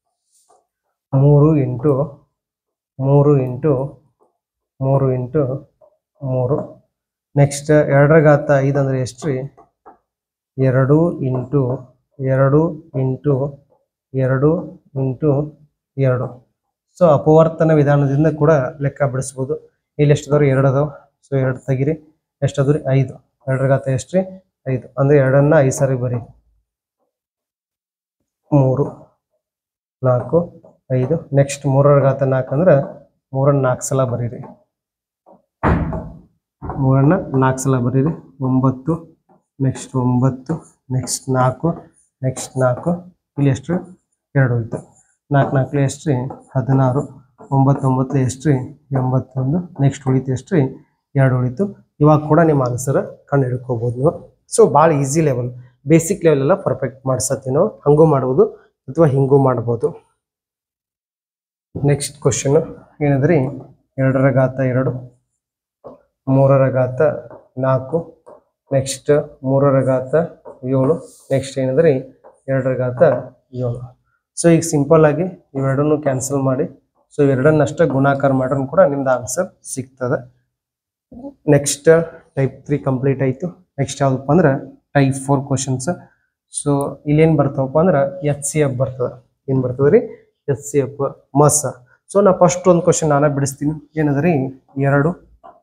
3 × 3 × 3 × 3. ನೆಕ್ಸ್ಟ್ 2^5 ಅಂದ್ರೆ ಎಷ್ಟು ರೀ 2 × 2 × 2 × 2. ಸೊ ಅಪವರ್ತನ ವಿಧಾನದಿಂದ ಕೂಡ ಲೆಕ್ಕ ಬಿಡಿಸ್ಬೋದು. ಇಲ್ಲಿ ಎಷ್ಟದವ್ರಿ 2 ಅದಾವ. ಸೊ 2 ತೆಗಿರಿ. ಎಷ್ಟದು ರೀ 5. 2^5 ಎಷ್ಟು ರೀ 5 ಅಂದ್ರೆ 2ನ್ನ 5 ಸಾರಿ ಬರೀ 3 4 5. ನೆಕ್ಸ್ಟ್ 3^4 ಅಂದ್ರೆ 3ನ್ನ 4 ಸಲ ಬರೀರಿ. 3ನ್ನ 4 ಸಲ ಬರೀರಿ 9 ನೆಕ್ಸ್ಟ್ 9 ನೆಕ್ಸ್ಟ್ 4 ನೆಕ್ಸ್ಟ್ 4. ಇಲ್ಲಿ ಎಷ್ಟು 2 ಹೋಯ್ತು. 4 4 ಎಷ್ಟು ರೀ 16. 9 9 ಎಷ್ಟು ರೀ 81. ನೆಕ್ಸ್ಟ್ ಉಳಿತು ಎಷ್ಟು ರೀ 2 ಉಳಿತು. ಇವಾಗ ಕೂಡ ನಿಮ್ಮ ಆನ್ಸರ್ ಕಂಡು ಹಿಡ್ಕೋಬೋದು ನೀವು. ಸೊ ಭಾಳ ಈಸಿ ಲೆವೆಲ್, ಬೇಸಿಕ್ ಲೆವೆಲ್ ಎಲ್ಲ ಪರ್ಫೆಕ್ಟ್ ಮಾಡ್ಸತ್ತೀವಿ ನಾವು. ಹಂಗೂ ಮಾಡ್ಬೋದು ಅಥವಾ ಹಿಂಗೂ ಮಾಡ್ಬೋದು. ನೆಕ್ಸ್ಟ್ ಕ್ವಶನ್ ಏನದ್ರಿ 2^2 3^4 ನೆಕ್ಸ್ಟ್ 3^5 7. ನೆಕ್ಸ್ಟ್ ಏನಂದ್ರೆ 2 ರ ಘಾತ 7. ಸೊ ಈಗ ಸಿಂಪಲ್ ಆಗಿ ಇವೆರಡನ್ನು ಕ್ಯಾನ್ಸಲ್ ಮಾಡಿ ಸೊ ಇವೆರಡನ್ನಷ್ಟೇ ಗುಣಾಕಾರ ಮಾಡ್ರೂ ಕೂಡ ನಿಮ್ದು ಆನ್ಸರ್ ಸಿಗ್ತದೆ. ನೆಕ್ಸ್ಟ್ ಟೈಪ್ 3 ಕಂಪ್ಲೀಟ್ ಆಯಿತು. ನೆಕ್ಸ್ಟ್ ಯಾವುದಪ್ಪ ಅಂದ್ರೆ ಟೈಪ್ 4 ಕ್ವಶನ್ಸ್. ಸೊ ಇಲ್ಲೇನು ಬರ್ತಾವಪ್ಪ ಅಂದ್ರೆ HCF ಬರ್ತದೆ. ಏನು ಬರ್ತದೆ ರೀ? HCF ಮಸ. ಸೊ ನಾ ಫಸ್ಟ್ ಒಂದು ಕ್ವಶನ್ ನಾನು ಬಿಡಿಸ್ತೀನಿ. ಏನದ ರೀ? 2,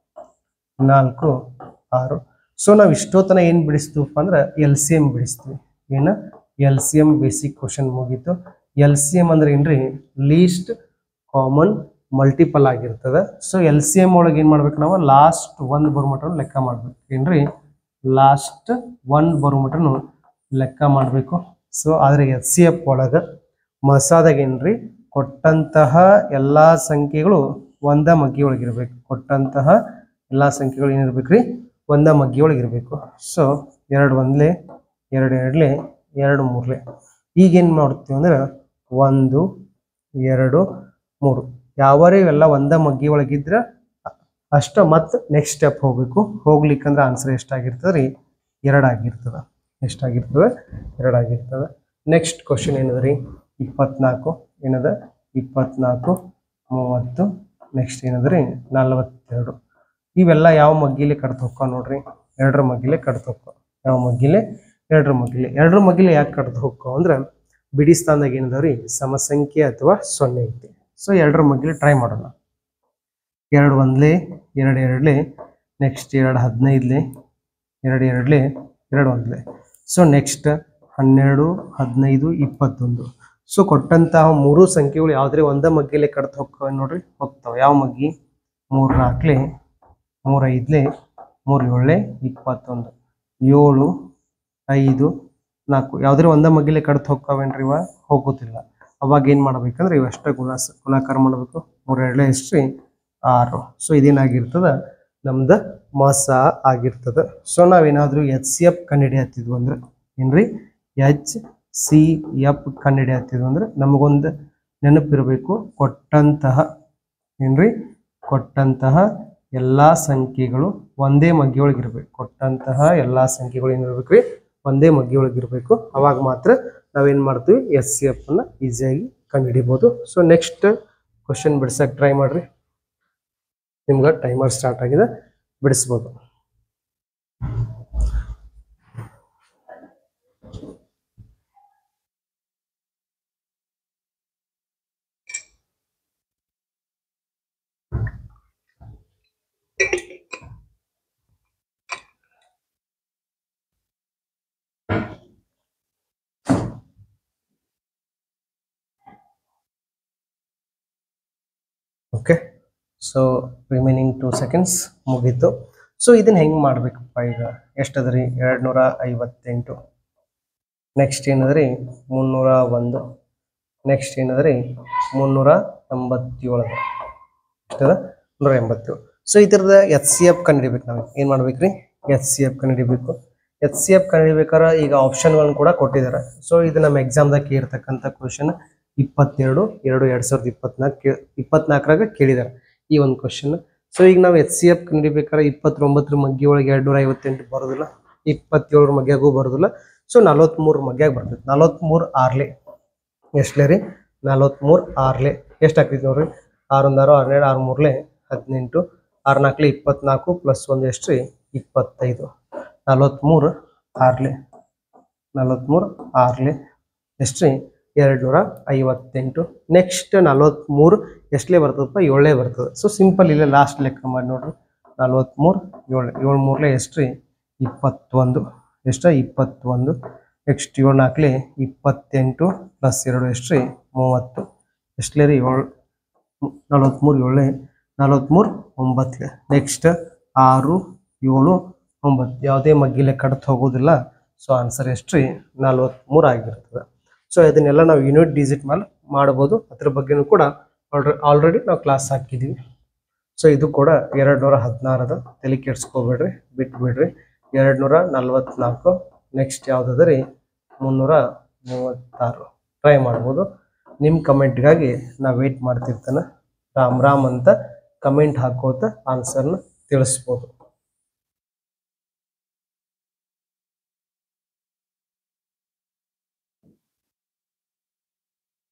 4, 6. ಸೊ ನಾವು ಇಷ್ಟೊತ್ತನ ಏನು ಬಿಡಿಸ್ತೀವಪ್ಪ ಅಂದ್ರೆ LCM ಬಿಡಿಸ್ತೀವಿ. ಏನು? LCM ಬೇಸಿಕ್ ಕ್ವಶನ್ ಮುಗೀತು. LCM ಅಂದ್ರೆ ಏನ್ರಿ? ಲೀಸ್ಟ್ ಕಾಮನ್ ಮಲ್ಟಿಪಲ್ ಆಗಿರ್ತದೆ. ಸೊ LCM ಒಳಗೆ ಏನು ಮಾಡ್ಬೇಕು ನಾವು? ಲಾಸ್ಟ್ 1 ಬರುಮಟನು ಲೆಕ್ಕ ಮಾಡ್ಬೇಕು. ಏನ್ರಿ? ಲಾಸ್ಟ್ 1 ಬರುಮಟನು ಲೆಕ್ಕ ಮಾಡಬೇಕು. ಸೊ ಆದರೆ HCF ಒಳಗೆ ಮಸಾದಾಗ ಏನ್ರಿ? ಕೊಟ್ಟಂತಹ ಎಲ್ಲ ಸಂಖ್ಯೆಗಳು ಒಂದ ಮಗ್ಗಿ ಒಳಗಿರ್ಬೇಕು. ಕೊಟ್ಟಂತಹ ಎಲ್ಲ ಸಂಖ್ಯೆಗಳು ಏನಿರ್ಬೇಕು ರೀ? ಒಂದ ಮಗ್ಗಿ ಒಳಗಿರ್ಬೇಕು. ಸೊ 2 1 2 2 2 3. ಈಗೇನು ಮಾಡ್ತೀವಿ ಅಂದ್ರೆ 1 2 3 ಯಾವರೇ ಇವೆಲ್ಲ ಒಂದ ಮಗ್ಗಿ ಒಳಗಿದ್ರೆ ಅಷ್ಟ ಮತ್ತೆ ನೆಕ್ಸ್ಟ್ ಸ್ಟೆಪ್ ಹೋಗ್ಬೇಕು. ಹೋಗ್ಲಿಕ್ಕಂದ್ರೆ ಆನ್ಸರ್ ಎಷ್ಟಾಗಿರ್ತದೆ ರೀ? 2 ಆಗಿರ್ತದೆ. ಎಷ್ಟಾಗಿರ್ತದೆ? 2 ಆಗಿರ್ತದೆ. ನೆಕ್ಸ್ಟ್ ಕ್ವಶನ್ ಏನದ ರೀ? 24. ಏನದ? 24 30. ನೆಕ್ಸ್ಟ್ ಏನದ ರೀ? 42. ಇವೆಲ್ಲ ಯಾವ ಮಗ್ಗಿಲೆ ಕಡ್ತ ಹೋಗ್ತಾವ ನೋಡ್ರಿ? 2ರ ಮಗ್ಗಿಲೆ ಕಡ್ತ ಹೋಗ್ತಾವ. ಯಾವ ಮಗ್ಗಿಲೆ? 2ರ ಮಗ್ಗಿಲೆ. 2ರ ಮಗ್ಗಿಲೆ ಯಾಕೆ ಕಡ್ತ ಹೋಗ್ತಾವ ಅಂದ್ರೆ ಬಿಡಿ ಸ್ಥಾನದಾಗ ಏನದಾವ್ರಿ? ಸಮಸಂಖ್ಯೆ ಅಥವಾ 0 ಐತಿ. ಸೊ 2ರ ಮಗ್ಗಿಲೆ ಟ್ರೈ ಮಾಡೋಣ. 2 1 2 2 ನೆಕ್ಸ್ಟ್ 2 15 2 2 2 1. So next 12 15 21. ಸೊ ಕೊಟ್ಟಂತಹ 3 ಸಂಖ್ಯೆಗಳು ಯಾವ್ದ್ರೆ ಒಂದ ಮಗ್ಗಿಲೆ ಕಡ್ತ ಹೋಗ್ತಾವ ನೋಡ್ರಿ? ಹೋಗ್ತಾವ. ಯಾವ ಮಗ್ಗಿ? 3 4 3 5 3 7 21. 7 5 4 ಯಾವ್ದ್ರೆ ಒಂದ ಮಗ್ಗಿಲೆ ಕಡ್ತ ಹೋಗ್ತಾವೇನ್ರಿ? ಇವ ಹೋಗೋದಿಲ್ಲ. ಅವಾಗ ಏನು ಮಾಡ್ಬೇಕಂದ್ರೆ ಇವಷ್ಟೇ ಗುಣಾಕಾರ ಮಾಡಬೇಕು. 3 2 ಎಷ್ಟು ರೀ? 6. ಸೊ ಇದೇನಾಗಿರ್ತದ? ನಮ್ದು ಮಸ ಆಗಿರ್ತದೆ. ಸೊ ನಾವೇನಾದ್ರೂ HCF ಕಂಡುಹಿಡಿಯತ್ತಿದ್ವು ಅಂದ್ರೆ ಏನ್ರಿ? HCF ಕಂಡುಹಿಡಿಯತ್ತಿದ್ವು ಅಂದ್ರೆ ನಮಗೊಂದು ನೆನಪಿರಬೇಕು. ಕೊಟ್ಟಂತಹ ಏನ್ರಿ? ಕೊಟ್ಟಂತಹ ಎಲ್ಲ ಸಂಖ್ಯೆಗಳು ಒಂದೇ ಮಗ್ಗಿ ಒಳಗಿರ್ಬೇಕು. ಕೊಟ್ಟಂತಹ ಎಲ್ಲ ಸಂಖ್ಯೆಗಳು ಏನಿರ್ಬೇಕ್ರಿ? ಒಂದೇ ಮಗ್ಗಿ ಒಳಗಿರ್ಬೇಕು. ಅವಾಗ ಮಾತ್ರ ನಾವೇನು ಮಾಡ್ತೀವಿ? HCF ಅನ್ನ ಈಸಿಯಾಗಿ ಕಂಡುಹಿಡಿಬೋದು. ಸೊ ನೆಕ್ಸ್ಟ್ ಕ್ವಶನ್ ಬಿಡ್ಸಕ್ಕೆ ಟ್ರೈ ಮಾಡ್ರಿ. ನಿಮ್ಗೆ ಟೈಮರ್ ಸ್ಟಾರ್ಟ್ ಆಗಿದೆ, ಬಿಡಿಸ್ಬೋದು. ಓಕೆ. ಸೊ ರಿಮೈನಿಂಗ್ 2 seconds ಮುಗೀತು. ಸೊ ಇದನ್ನ ಹೆಂಗೆ ಮಾಡ್ಬೇಕಪ್ಪ? ಈಗ ಎಷ್ಟದ್ರಿ? 258. ನೆಕ್ಸ್ಟ್ ಏನದ್ರಿ? 301. ನೆಕ್ಸ್ಟ್ ಏನದ್ರಿ? 387. ಎಷ್ಟದ? 187. ಸೊ ಇದ್ರದ HCF ಕಂಡುಹಿಡಿಬೇಕು. ನಾವು ಏನು ಮಾಡ್ಬೇಕ್ರಿ? HCF ಕಂಡುಹಿಡಿಬೇಕು. HCF ಕಂಡುಹಿಡಿಬೇಕಾದ್ರೆ ಈಗ ಆಪ್ಷನ್ಗಳನ್ನ ಕೂಡ ಕೊಟ್ಟಿದ್ದಾರೆ. ಸೊ ಇದು ನಮ್ಮ ಎಕ್ಸಾಮ್ದಾಗ ಕೇಳಿರ್ತಕ್ಕಂಥ ಕ್ವಶನ್. 22 2 2024 ಕೇಳಿದ್ದಾರೆ ಈ ಒಂದು ಕ್ವಶನ್. ಸೊ ಈಗ ನಾವು HCF ಕಂಡುಹಿಡಿಬೇಕಾದ್ರೆ 29ರ ಮಗ್ಗಿ ಒಳಗೆ 258 ಬರೋದಿಲ್ಲ. 27ರ ಮಗ್ಯಾಗೂ ಬರೋದಿಲ್ಲ. ಸೊ 43 ಮಗ್ಯಾಗ ಬರ್ತೈತಿ. 43 6 ಎಷ್ಟಲೇ ರೀ? 43 6 ಎಷ್ಟಾಗ್ತೈತಿ ನೋಡ್ರಿ? 6 1 6 12 6 3 18 6 4 24 ಪ್ಲಸ್ 1 ಎಷ್ಟು ರೀ? 25. 43 6 43 6 ಎಷ್ಟು ರೀ? 258. ನೆಕ್ಸ್ಟ್ 43 ಎಷ್ಟಲೇ ಬರ್ತದಪ್ಪ? 7 ಬರ್ತದೆ. ಸೊ ಸಿಂಪಲ್ ಇಲ್ಲ, ಲಾಸ್ಟ್ ಲೆಕ್ಕ ಮಾಡಿ ನೋಡ್ರಿ. 43 7 7 3 ಎಷ್ಟು ರೀ? 21. ಎಷ್ಟ? 21. ನೆಕ್ಸ್ಟ್ 7 4 28 ಪ್ಲಸ್ 2 ಎಷ್ಟು ರೀ? 30. ಎಷ್ಟಲೇ ರೀ? 7 43 7 43 9. ನೆಕ್ಸ್ಟ್ 6 7 9 ಯಾವುದೇ ಮಗ್ಗಿಲೆ ಕಡ್ತ ಹೋಗೋದಿಲ್ಲ. ಸೊ ಆನ್ಸರ್ ಎಷ್ಟು ರೀ? 43 ಆಗಿರ್ತದೆ. ಸೊ ಇದನ್ನೆಲ್ಲ ನಾವು ಯೂನಿಟ್ ಡಿಜಿಟ್ ಮೇಲೆ ಮಾಡ್ಬೋದು. ಅದ್ರ ಬಗ್ಗೆನೂ ಕೂಡ ಆಲ್ರೆಡಿ ನಾವು ಕ್ಲಾಸ್ ಹಾಕಿದ್ದೀವಿ. ಸೊ ಇದು ಕೂಡ 216 ತಲೆ ಕೆಡ್ಸ್ಕೋಬೇಡ್ರಿ, ಬಿಟ್ಬಿಡ್ರಿ. 244. ನೆಕ್ಸ್ಟ್ ಯಾವುದದ ರೀ? 336. ಟ್ರೈ ಮಾಡ್ಬೋದು. ನಿಮ್ಮ ಕಮೆಂಟ್ಗಾಗಿ ನಾ ವೆಯ್ಟ್ ಮಾಡ್ತಿರ್ತಾನೆ. ರಾಮ್ ರಾಮ್ ಅಂತ ಕಮೆಂಟ್ ಹಾಕೋತ ಆನ್ಸರ್ನ ತಿಳಿಸ್ಬೋದು.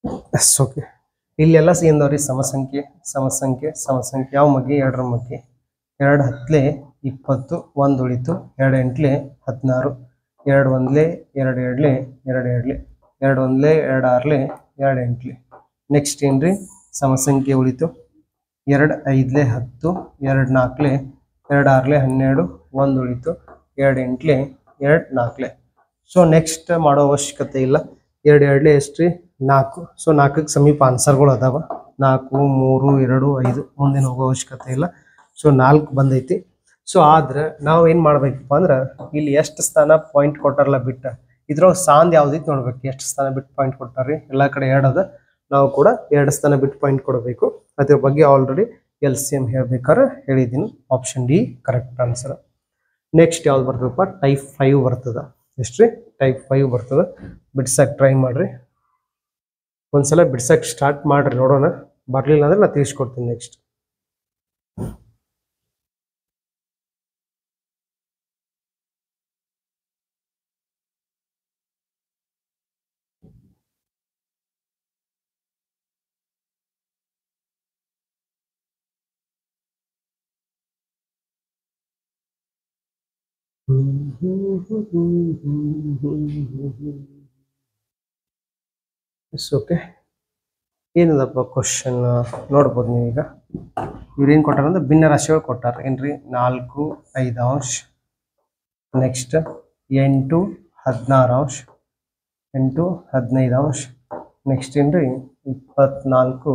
Yes okay. ಇಲ್ಲೆಲ್ಲ ಸೇಂದವ್ರಿ ಸಮಸಂಖ್ಯೆ ಸಮಸಂಖ್ಯೆ ಸಮಸಂಖ್ಯೆ. ಯಾವ ಮಗ್ಗಿ? 2ರ ಮಗ್ಗಿ. 2 ಹತ್ತಲೆ 20, 1 ಉಳಿತು. 2 ಎಂಟ್ಲೆ 16, 2 ಒಂದ್ಲೆ 2 ಎರಡ್ಲೆ 2 ಎರಡ್ಲೆ 2 ಒಂದ್ಲೆ 2 ಆರ್ಲೆ 2 ಎಂಟ್ಲೆ. ನೆಕ್ಸ್ಟ್ ಏನ್ರಿ? ಸಮಸಂಖ್ಯೆ ಉಳಿತು. 2 ಐದ್ಲೆ 10, 2 ನಾಲ್ಕಲೆ 2 ಆರ್ಲೆ 12, 1 ಉಳಿತು. 2 ಎಂಟ್ಲೆ 2 ನಾಲ್ಕಲೆ. ಸೊ ನೆಕ್ಸ್ಟ್ ಮಾಡೋ ಅವಶ್ಯಕತೆ ಇಲ್ಲ. 2 ಎರಡ್ಲೆ ಎಷ್ಟ್ರಿ? 4. ಸೊ 4ಕ್ಕೆ ಸಮೀಪ ಆನ್ಸರ್ಗಳು ಅದಾವ. 4, 3, 2, 5 ಮುಂದಿನ ಹೋಗೋ ಅವಶ್ಯಕತೆ ಇಲ್ಲ. ಸೊ 4 ಬಂದೈತಿ. ಸೊ ಆದ್ರೆ ನಾವು ಏನು ಮಾಡ್ಬೇಕಪ್ಪ ಅಂದ್ರೆ ಇಲ್ಲಿ ಎಷ್ಟು ಸ್ಥಾನ ಪಾಯಿಂಟ್ ಕೊಟ್ಟಾರಲ್ಲ ಬಿಟ್ಟ ಇದ್ರೊಳಗೆ ಸಾಂದ್ ಯಾವ್ದೈತಿ ನೋಡ್ಬೇಕು. ಎಷ್ಟು ಸ್ಥಾನ ಬಿಟ್ಟು ಪಾಯಿಂಟ್ ಕೊಟ್ಟಾರ್ರಿ? ಎಲ್ಲ ಕಡೆ 2 ಅದ. ನಾವು ಕೂಡ 2 ಸ್ಥಾನ ಬಿಟ್ಟು ಪಾಯಿಂಟ್ ಕೊಡಬೇಕು. ಅದ್ರ ಬಗ್ಗೆ ಆಲ್ರೆಡಿ LCM ಹೇಳ್ಬೇಕಾದ್ರೆ ಹೇಳಿದ್ದೀನಿ. Option D correct answer. Next ಯಾವ್ದು ಬರ್ತದಪ್ಪ? ಟೈಪ್ 5 ಬರ್ತದ. ಎಷ್ಟ್ರಿ? ಟೈಪ್ 5 ಬರ್ತದ. ಬಿಡ್ಸಕ್ಕೆ ಟ್ರೈ ಮಾಡ್ರಿ. ಒಂದ್ಸಲ ಬಿಡ್ಸಕ್ಕೆ ಸ್ಟಾರ್ಟ್ ಮಾಡ್ರಿ, ನೋಡೋಣ. ಬರಲಿಲ್ಲ ಅಂದ್ರೆ ನಾನು ತಿಳಿಸ್ಕೊಡ್ತೀನಿ ನೆಕ್ಸ್ಟ್. ಓಕೆ. ಏನದಪ್ಪ ಕ್ವಶನ್ ನೋಡ್ಬೋದು ನೀವೀಗ. ಇವ್ರೇನು ಕೊಟ್ಟಾರ ಅಂದ್ರೆ ಭಿನ್ನ ರಾಶಿಗಳು ಕೊಟ್ಟಾರ. ಏನ್ರಿ? 4, 5 ಅಂಶ. ನೆಕ್ಸ್ಟ್ 8, 16 ಅಂಶ. 8, 15 ಅಂಶ. ನೆಕ್ಸ್ಟ್ ಏನ್ರಿ? 24,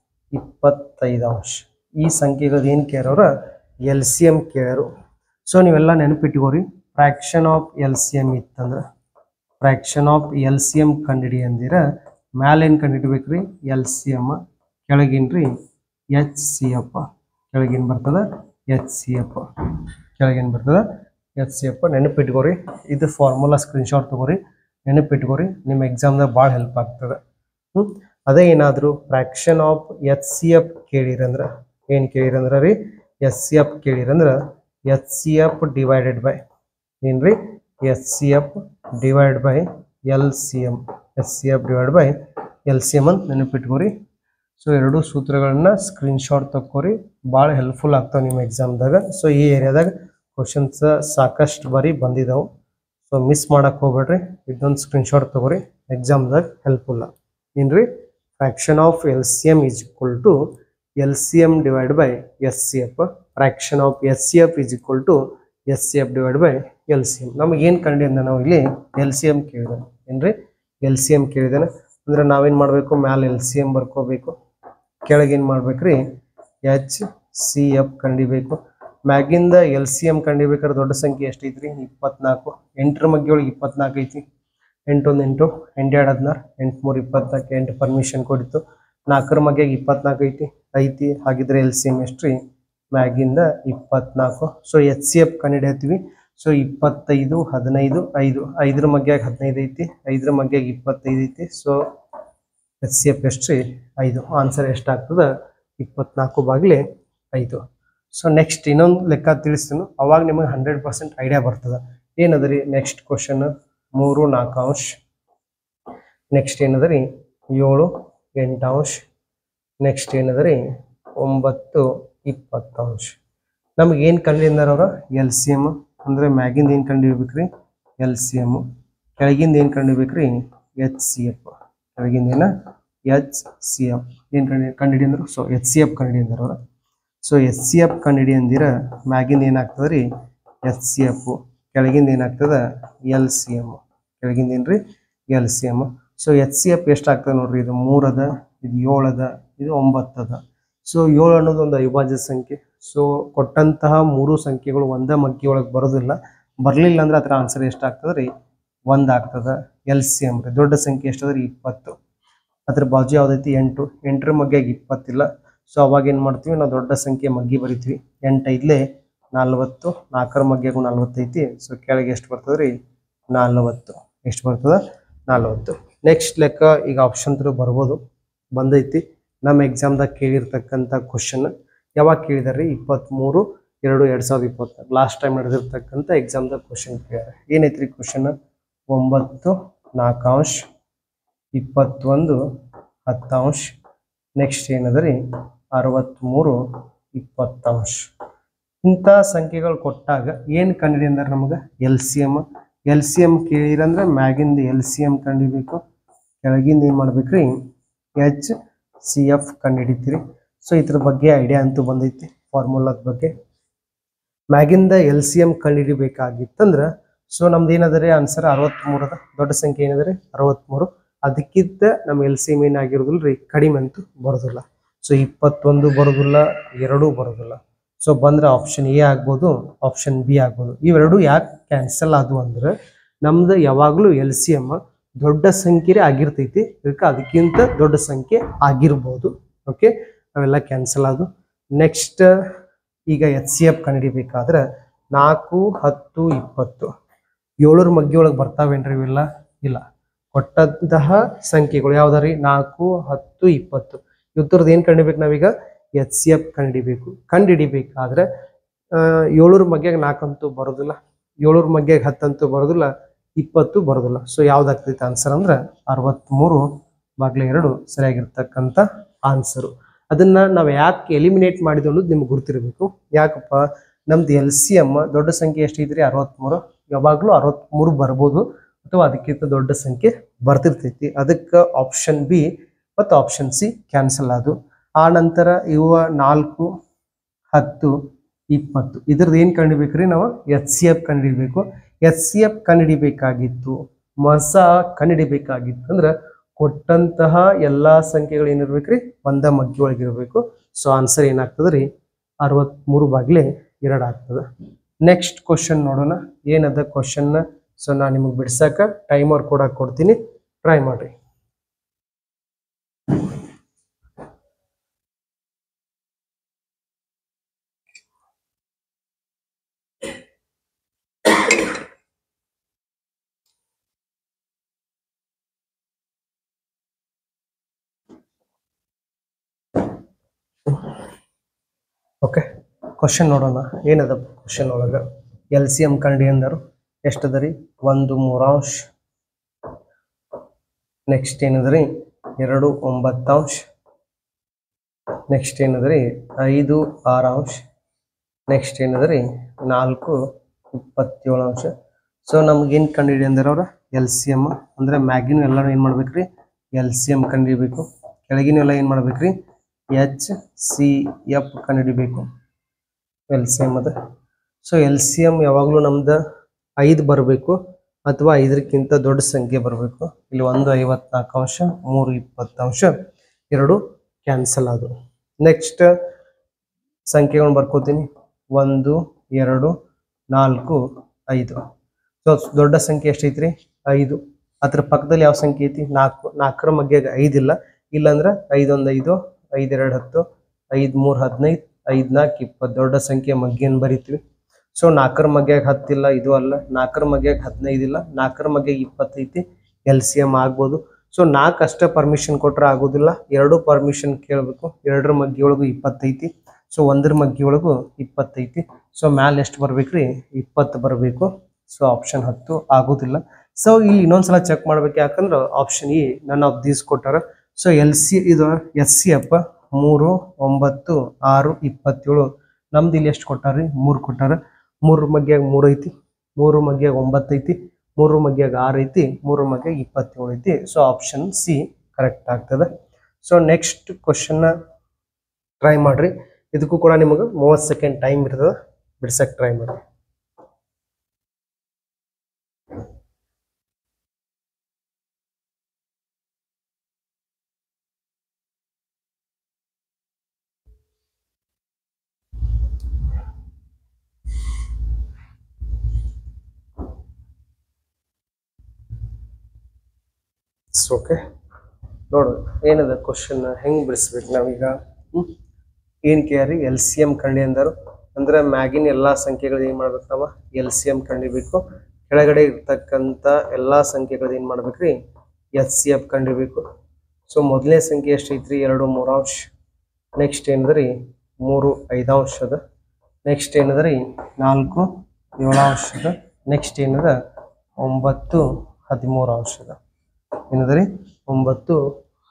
25 ಅಂಶ. ಈ ಸಂಖ್ಯೆಗಳು ಏನು ಕೇಳೋರ? LCM ಕೇಳೋರು. ಸೊ ನೀವೆಲ್ಲ ನೆನಪಿಟ್ಕೋರಿ. ಫ್ರ್ಯಾಕ್ಷನ್ ಆಫ್ LCM ಇತ್ತಂದ್ರೆ ಫ್ರ್ಯಾಕ್ಷನ್ ಆಫ್ LCM ಕಂಡಿಡಿ ಅಂದಿರ ಮ್ಯಾಲೇನು ಕಂಡಿಡ್ಬೇಕ್ರಿ? LCM. ಕೆಳಗಿನ್ರಿ HCF. ಕೆಳಗೇನು ಬರ್ತದ? HCF. ಕೆಳಗೇನು ಬರ್ತದ? HCF. ನೆನಪಿಟ್ಕೋರಿ. ಇದು ಫಾರ್ಮುಲಾ ಸ್ಕ್ರೀನ್ಶಾಟ್ ತಗೋರಿ, ನೆನಪಿಟ್ಕೋರಿ. ನಿಮ್ಮ ಎಕ್ಸಾಮ್ದಾಗ ಭಾಳ ಹೆಲ್ಪ್ ಆಗ್ತದೆ. ಅದೇ ಏನಾದರೂ ಫ್ರ್ಯಾಕ್ಷನ್ ಆಫ್ HCF ಕೇಳಿರಂದ್ರೆ ಏನು ಕೇಳಿರಂದ್ರೆ ರೀ? HCF ಕೇಳಿರಂದ್ರೆ HCF ಡಿವೈಡೆಡ್ ಬೈ ಏನ್ರಿ? HCF divide by LCM. HCF divide by LCM ಅಂತ ನೆನಪಿಟ್ಕೋರಿ. ಸೊ ಎರಡೂ ಸೂತ್ರಗಳನ್ನ ಸ್ಕ್ರೀನ್ಶಾಟ್ ತಗೋರಿ, ಭಾಳ ಹೆಲ್ಪ್ಫುಲ್ ಆಗ್ತಾವೆ ನಿಮ್ಮ ಎಕ್ಸಾಮ್ದಾಗ. ಸೊ ಈ ಏರಿಯಾದಾಗ ಕ್ವಶನ್ಸ್ ಸಾಕಷ್ಟು ಬಾರಿ ಬಂದಿದ್ದಾವೆ. ಸೊ ಮಿಸ್ ಮಾಡಕ್ಕೆ ಹೋಗ್ಬೇಡ್ರಿ. ಇದೊಂದು ಸ್ಕ್ರೀನ್ಶಾಟ್ ತಗೋರಿ, ಎಕ್ಸಾಮ್ದಾಗ ಹೆಲ್ಪ್ಫುಲ್ಲ. ಏನ್ರಿ? Fraction of LCM is equal to LCM divide by HCF. Fraction of HCF is equal to HCF divide by LCM. ನಮಗೇನು ಕಂಡಿದ್ದ ನಾವು ಇಲ್ಲಿ LCM ಕೇಳಿದಾನೆ. ಏನ್ರಿ? LCM ಕೇಳಿದಾನೆ ಅಂದ್ರೆ ನಾವೇನು ಮಾಡಬೇಕು? ಮ್ಯಾಲೆ LCM ಬರ್ಕೋಬೇಕು, ಕೆಳಗೇನು ಮಾಡ್ಬೇಕ್ರಿ? HCF ಕಂಡಿಬೇಕು. ಮ್ಯಾಗಿಂದ LCM ಕಂಡಿಬೇಕಾದ್ರೆ ದೊಡ್ಡ ಸಂಖ್ಯೆ ಎಷ್ಟೈತ್ರಿ? 24. 8ರ ಮಗ್ಗಿ ಒಳಗೆ 24 ಐತಿ. 8 1 8, 8 2 16, 8 3 24. 8 ಪರ್ಮಿಷನ್ ಕೊಡಿತ್ತು. 4ರ ಮಗ್ಗಿಯಾಗ 24 ಐತಿ. ಹಾಗಿದ್ರೆ LCM ಎಷ್ಟ್ರಿ? ಮ್ಯಾಗಿಂದ 24. ಸೊ HCF ಕಂಡಿಡಿಯತ್ತೀವಿ. ಸೊ 25, 15, 5. 5ರ ಮಗ್ಗಿಯಾಗ 15 ಐತಿ. 5ರ ಮಗ್ಗಿಯಾಗ 25 ಐತಿ. ಸೊ HCF ಎಷ್ಟ್ರಿ? 5. ಆನ್ಸರ್ ಎಷ್ಟಾಗ್ತದೆ? 24/5. ಸೊ ನೆಕ್ಸ್ಟ್ ಇನ್ನೊಂದು ಲೆಕ್ಕ ತಿಳಿಸ್ತೀನಿ, ಅವಾಗ ನಿಮಗೆ 100% ಐಡಿಯಾ ಬರ್ತದೆ. ಏನದ ರೀ ನೆಕ್ಸ್ಟ್ ಕ್ವಶನ್? 3, 4 ಅಂಶ. ನೆಕ್ಸ್ಟ್ ಏನದ ರೀ? 7, 8 ಅಂಶ. ನೆಕ್ಸ್ಟ್ ಏನದ ರೀ? 9, 20 ಅಂಶ. ನಮಗೇನು ಕಂಡಿದ್ದಾರವ್ರ? LCM ಅಂದರೆ ಮ್ಯಾಗಿಂದ ಏನು ಕಂಡಿಡ್ಬೇಕ್ರಿ? LCM. ಕೆಳಗಿಂದ ಏನು ಕಂಡಿಡ್ಬೇಕ್ರಿ? HCF. ಕೆಳಗಿಂದ ಏನ? HCF. ಏನು ಕಂಡಿಡಿದ್ರು? ಸೊ HCF ಕಂಡಿಡಿದಾರವ್ರ. ಸೊ HCF ಕಂಡಿಡಿ ಅಂದಿರ ಮ್ಯಾಗಿಂದ ಏನಾಗ್ತದೆ ರೀ? HCF. ಕೆಳಗಿಂದ ಏನಾಗ್ತದೆ? LCM. ಕೆಳಗಿಂದ ಏನ್ರಿ? LCM. ಸೊ HCF ಎಷ್ಟಾಗ್ತದೆ ನೋಡ್ರಿ? ಇದು 3 ಅದ, ಇದು 7 ಅದ, ಇದು 9 ಅದ. ಸೊ 7 ಅನ್ನೋದು ಒಂದು ಅವಿಭಾಜ್ಯ ಸಂಖ್ಯೆ. ಸೊ ಕೊಟ್ಟಂತಹ 3 ಸಂಖ್ಯೆಗಳು ಒಂದೇ ಮಗ್ಗಿ ಒಳಗೆ ಬರೋದಿಲ್ಲ. ಬರಲಿಲ್ಲ ಅಂದ್ರೆ ಅದರ ಆನ್ಸರ್ ಎಷ್ಟಾಗ್ತದೆ ರೀ? 1 ಆಗ್ತದೆ. LCM ರೀ. ದೊಡ್ಡ ಸಂಖ್ಯೆ ಎಷ್ಟದ ರೀ? 20. ಅದ್ರ ಬಾಜು ಯಾವ್ದೈತಿ? 8. 8ರ ಮಗ್ಗಿಯಾಗ 20 ಇಲ್ಲ. ಸೊ ಅವಾಗ ಏನು ಮಾಡ್ತೀವಿ? ನಾವು ದೊಡ್ಡ ಸಂಖ್ಯೆ ಮಗ್ಗಿ ಬರಿತೀವಿ. 8 5 40. 4ರ ಮಗ್ಗಿಯಾಗೂ 40 ಐತಿ. ಸೊ ಕೆಳಗೆ ಎಷ್ಟು ಬರ್ತದೆ ರೀ? 40. ಎಷ್ಟು ಬರ್ತದೆ? 40. ನೆಕ್ಸ್ಟ್ ಲೆಕ್ಕ ಈಗ ಆಪ್ಷನ್ ಥ್ರೂ ಬರ್ಬೋದು, ಬಂದೈತಿ. ನಮ್ಮ ಎಕ್ಸಾಮ್ದಾಗ ಕೇಳಿರ್ತಕ್ಕಂಥ ಕ್ವಶನ್ ಯಾವಾಗ ಕೇಳಿದಾರೆ? 23/2/2024 ಲಾಸ್ಟ್ ಟೈಮ್ ನಡೆದಿರ್ತಕ್ಕಂಥ ಎಕ್ಸಾಮ್ದಾಗ ಕ್ವಶನ್ ಕೇಳಿದಾರೆ. ಏನೈತ್ರಿ ಕ್ವಶನ್? 9, 4 ಅಂಶ, 21, 10 ನೆಕ್ಸ್ಟ್ ಏನದರಿ 63 20 ಇಂಥ ಸಂಖ್ಯೆಗಳು ಕೊಟ್ಟಾಗ ಏನು ಕಂಡಿಡಿ ಅಂದ್ರೆ ನಮಗೆ ಎಲ್ ಸಿ ಎಮ್ ಕೇಳಿರಂದ್ರೆ ಮ್ಯಾಗಿಂದ ಎಲ್ ಸಿ ಎಮ್ ಕಂಡಿಬೇಕು, ಕೆಳಗಿಂದ ಏನು ಮಾಡ್ಬೇಕ್ರಿ ಎಚ್ ಸಿ ಎಫ್ ಕಂಡುಹಿಡಿತೀರಿ. ಸೊ ಇದ್ರ ಬಗ್ಗೆ ಐಡಿಯಾ ಅಂತೂ ಬಂದೈತಿ ಫಾರ್ಮುಲಾದ ಬಗ್ಗೆ. ಮ್ಯಾಗಿಂದ ಎಲ್ ಸಿ ಎಮ್ ಕಂಡುಹಿಡಿಬೇಕಾಗಿತ್ತಂದ್ರೆ ಸೊ ನಮ್ದು ಏನದರಿ ಆನ್ಸರ್ 63 ಅದ. ದೊಡ್ಡ ಸಂಖ್ಯೆ ಏನದ್ರಿ 63. ಅದಕ್ಕಿಂತ ನಮ್ಮ ಎಲ್ ಸಿ ಎಮ್ ಏನಾಗಿರೋದಿಲ್ಲ ರೀ, ಕಡಿಮೆ ಅಂತೂ ಬರೋದಿಲ್ಲ. ಸೊ 21 ಬರೋದಿಲ್ಲ, 2 ಬರೋದಿಲ್ಲ. ಸೊ ಬಂದ್ರೆ ಆಪ್ಷನ್ ಎ ಆಗ್ಬೋದು, ಆಪ್ಷನ್ ಬಿ ಆಗ್ಬೋದು. ಇವೆರಡು ಯಾಕೆ ಕ್ಯಾನ್ಸಲ್ ಆದವು ಅಂದ್ರೆ ನಮ್ದು ಯಾವಾಗಲೂ ಎಲ್ ಸಿ ಎಮ್ ದೊಡ್ಡ ಸಂಖ್ಯೆ ಆಗಿರ್ತೈತಿ, ಇದಕ್ಕೆ ಅದಕ್ಕಿಂತ ದೊಡ್ಡ ಸಂಖ್ಯೆ ಆಗಿರ್ಬೋದು. ಓಕೆ, ಅವೆಲ್ಲ ಕ್ಯಾನ್ಸಲ್ ಆದವು. ನೆಕ್ಸ್ಟ್ ಈಗ ಎಚ್ ಸಿ ಎಫ್ ಕಂಡುಹಿಡಿಬೇಕಾದ್ರೆ 4, 10, 20 7ರ ಮಗ್ಗಿ ಒಳಗೆ ಬರ್ತಾವೇನ್ರಿ ಇವೆಲ್ಲ? ಇಲ್ಲ. ಕೊಟ್ಟಂತಹ ಸಂಖ್ಯೆಗಳು ಯಾವ್ದಾರಿ 4, 10, 20 ಇವತ್ತರದ್ದು ಏನು ಕಂಡಿಬೇಕು ನಾವೀಗ? ಎಚ್ ಸಿ ಎಫ್ ಕಂಡುಹಿಡಿಬೇಕಾದ್ರೆ 7ರ ಮಗ್ಗಿಯಾಗ 4 ಅಂತೂ ಬರೋದಿಲ್ಲ, 7ರ ಮಗ್ಗಿಯಾಗ 10 ಅಂತೂ ಬರೋದಿಲ್ಲ, 20 ಬರೋದಿಲ್ಲ. ಸೊ ಯಾವ್ದಾಗ್ತೈತೆ ಆನ್ಸರ್ ಅಂದ್ರೆ 63/2 ಸರಿಯಾಗಿರ್ತಕ್ಕಂಥ ಆನ್ಸರು. ಅದನ್ನ ನಾವು ಯಾಕೆ ಎಲಿಮಿನೇಟ್ ಮಾಡಿದ್ವಿ ಅನ್ನೋದು ನಿಮ್ಗೆ ಗುರ್ತಿರ್ಬೇಕು. ಯಾಕಪ್ಪ, ನಮ್ದು ಎಲ್ ಸಿ ಎಮ್ ದೊಡ್ಡ ಸಂಖ್ಯೆ ಎಷ್ಟೈತ್ರಿ 63. ಯಾವಾಗಲೂ 63 ಬರ್ಬೋದು ಅಥವಾ ಅದಕ್ಕಿಂತ ದೊಡ್ಡ ಸಂಖ್ಯೆ ಬರ್ತಿರ್ತೈತಿ. ಅದಕ್ಕೆ ಆಪ್ಷನ್ ಬಿ ಮತ್ತು ಆಪ್ಷನ್ ಸಿ ಕ್ಯಾನ್ಸಲ್ ಆದವು. ಆ ನಂತರ ಇವ 4, 10, 20 ಇದ್ರದ್ದು ಏನು ಕಂಡುಹಿಡಿಬೇಕ್ರಿ ನಾವು? ಎಚ್ ಸಿ ಎಫ್ ಕಂಡುಹಿಡಿಬೇಕು. ಎಚ್ ಸಿ ಎಫ್ ಕಂಡುಹಿಡಿಬೇಕಾಗಿತ್ತು, ಕಂಡುಹಿಡಿಬೇಕಾಗಿತ್ತು ಅಂದ್ರೆ ಕೊಟ್ಟಂತಹ ಎಲ್ಲ ಸಂಖ್ಯೆಗಳು ಏನಿರ್ಬೇಕ್ರಿ ಒಂದ ಮಗ್ಗಿ ಒಳಗಿರ್ಬೇಕು. ಸೊ ಆನ್ಸರ್ ಏನಾಗ್ತದೆ ರೀ 63/2 ಆಗ್ತದೆ. ನೆಕ್ಸ್ಟ್ ಕ್ವಶನ್ ನೋಡೋಣ ಏನದ ಕ್ವಶನ್ನ. ಸೊ ನಾನು ನಿಮಗೆ ಬಿಡ್ಸಕ ಟೈಮರ್ ಕೂಡ ಕೊಡ್ತೀನಿ, ಟ್ರೈ ಮಾಡ್ರಿ. ಓಕೆ, ಕ್ವಶನ್ ನೋಡೋಣ ಏನದ ಕ್ವಶನ್ ಒಳಗೆ. ಎಲ್ ಸಿ ಎಮ್ ಕಂಡು ಎಂದರು ಎಷ್ಟದ ರೀ? 1/3. ನೆಕ್ಸ್ಟ್ ಏನದ ರೀ 2 9. ನೆಕ್ಸ್ಟ್ ಏನದ ರೀ 5 6. ನೆಕ್ಸ್ಟ್ ಏನದ ರೀ 4 27. ಸೊ ನಮ್ಗೇನು ಕಂಡುಹಿಡಿ ಅಂದ್ರೆ ಅವ್ರ ಎಲ್ ಸಿ ಎಮ್ ಅಂದ್ರೆ ಮ್ಯಾಗಿನೂ ಎಲ್ಲರೂ ಏನು ಮಾಡ್ಬೇಕ್ರಿ? ಎಲ್ ಸಿ ಎಮ್ ಕಂಡುಹಿಡಿಬೇಕು. ಕೆಳಗಿನ ಎಲ್ಲ ಏನು ಮಾಡ್ಬೇಕ್ರಿ? ಎಚ್ ಸಿ ಎಫ್ ಕಂಡುಹಿಡಿಬೇಕು. ಎಲ್ ಸಿ ಎಮ್ ಅದ. ಸೊ ಎಲ್ ಸಿ ಎಮ್ ಯಾವಾಗಲೂ ನಮ್ದು 5 ಬರಬೇಕು ಅಥವಾ 5ಕ್ಕಿಂತ ದೊಡ್ಡ ಸಂಖ್ಯೆ ಬರಬೇಕು. ಇಲ್ಲಿ 1 54, 3 20, 2 ಕ್ಯಾನ್ಸಲ್ ಆದವು. ನೆಕ್ಸ್ಟ್ ಸಂಖ್ಯೆಗಳನ್ನು ಬರ್ಕೋತೀನಿ 1 2 4 5. ಸೊ ದೊಡ್ಡ ಸಂಖ್ಯೆ ಎಷ್ಟೈತ್ರಿ? 5. ಅದ್ರ ಪಕ್ಕದಲ್ಲಿ ಯಾವ ಸಂಖ್ಯೆ ಐತಿ? 4. 4ರ ಮಗ್ಗಿಯಾಗ 5 ಇಲ್ಲ. ಇಲ್ಲಾಂದ್ರೆ 5 1 5, 5 2 10, 5 3 15, 5 4 20 ದೊಡ್ಡ ಸಂಖ್ಯೆ ಮಗ್ಗಿಯನ್ನು ಬರಿತೀವಿ. ಸೊ 4ರ ಮಗ್ಗಿಯಾಗ 10 ಇಲ್ಲ, ಇದು ಅಲ್ಲ. 4ರ ಮಗ್ಗಿಯಾಗ 15 ಇಲ್ಲ, 4ರ ಮಗ್ಗಿಯಾಗ 20 ಐತಿ. ಎಲ್ ಸಿ ಎಮ್ ಆಗ್ಬೋದು. ಸೊ 4 ಅಷ್ಟೇ ಪರ್ಮಿಷನ್ ಕೊಟ್ರೆ ಆಗೋದಿಲ್ಲ, 2 ಪರ್ಮಿಷನ್ ಕೇಳಬೇಕು. 2ರ ಮಗ್ಗಿ ಒಳಗೂ 20 ಐತಿ. ಸೊ 1ರ ಮಗ್ಗಿ ಒಳಗೂ 20 ಐತಿ. ಸೊ ಮ್ಯಾಲೆ ಎಷ್ಟು ಬರ್ಬೇಕ್ರಿ? 20 ಬರಬೇಕು. ಸೊ ಆಪ್ಷನ್ 10 ಆಗೋದಿಲ್ಲ. ಸೊ ಇಲ್ಲಿ ಇನ್ನೊಂದ್ಸಲ ಚೆಕ್ ಮಾಡ್ಬೇಕು, ಯಾಕಂದ್ರೆ option E none of these ಕೊಟ್ಟಾರ. ಸೊ ಇದು ಎಸ್ ಸಿ ಎಫ್ 3 9 6 27. ನಮ್ದು ಇಲ್ಲಿ ಎಷ್ಟು ಕೊಟ್ಟಾರ್ರಿ? 3 ಕೊಟ್ಟಾರ. 3ರ ಮಗ್ಗಿಯಾಗ 3 ಐತಿ, 3ರ ಮಗ್ಗಿಯಾಗ 9 ಐತಿ, 3ರ ಮಗ್ಗಿಯಾಗ 6 ಐತಿ, 3ರ ಮಗ್ಗಿಯಾಗ 27 ಐತಿ. ಸೊ ಆಪ್ಷನ್ ಸಿ ಕರೆಕ್ಟ್ ಆಗ್ತದೆ. ಸೊ ನೆಕ್ಸ್ಟ್ ಕ್ವಶನ್ನ ಟ್ರೈ ಮಾಡ್ರಿ. ಇದಕ್ಕೂ ಕೂಡ ನಿಮಗೆ 30 ಸೆಕೆಂಡ್ ಟೈಮ್ ಇರ್ತದೆ, ಬಿಡ್ಸಕ್ಕೆ ಟ್ರೈ ಮಾಡಿ. ಓಕೆ, ನೋಡು ಏನದ ಕ್ವಶನ್ ಹೆಂಗೆ ಬಿಡಿಸ್ಬೇಕು ನಾವೀಗ. ಏನು ಕೇಳಿ ಎಲ್ ಸಿ ಎಮ್ ಕಂಡು ಎಂದರು ಅಂದ್ರೆ ಮ್ಯಾಗಿನ ಎಲ್ಲ ಸಂಖ್ಯೆಗಳು ಏನು ಮಾಡ್ಬೇಕು ನಾವು? ಎಲ್ ಸಿ ಎಮ್ ಕಂಡಿಬೇಕು. ಕೆಳಗಡೆ ಇರ್ತಕ್ಕಂಥ ಎಲ್ಲ ಸಂಖ್ಯೆಗಳು ಏನು ಮಾಡ್ಬೇಕ್ರಿ? ಎಚ್ ಸಿ ಎಫ್ ಕಂಡಿಬೇಕು. ಸೊ ಮೊದಲನೇ ಸಂಖ್ಯೆ ಎಷ್ಟೈತ್ರಿ? 2 3. ನೆಕ್ಸ್ಟ್ ಏನದ್ರಿ 3 5 ಅದ. ನೆಕ್ಸ್ಟ್ ಏನದ್ರಿ 4 7. ನೆಕ್ಸ್ಟ್ ಏನದ 9 13 ಅದ. ಏನದ್ರಿ 9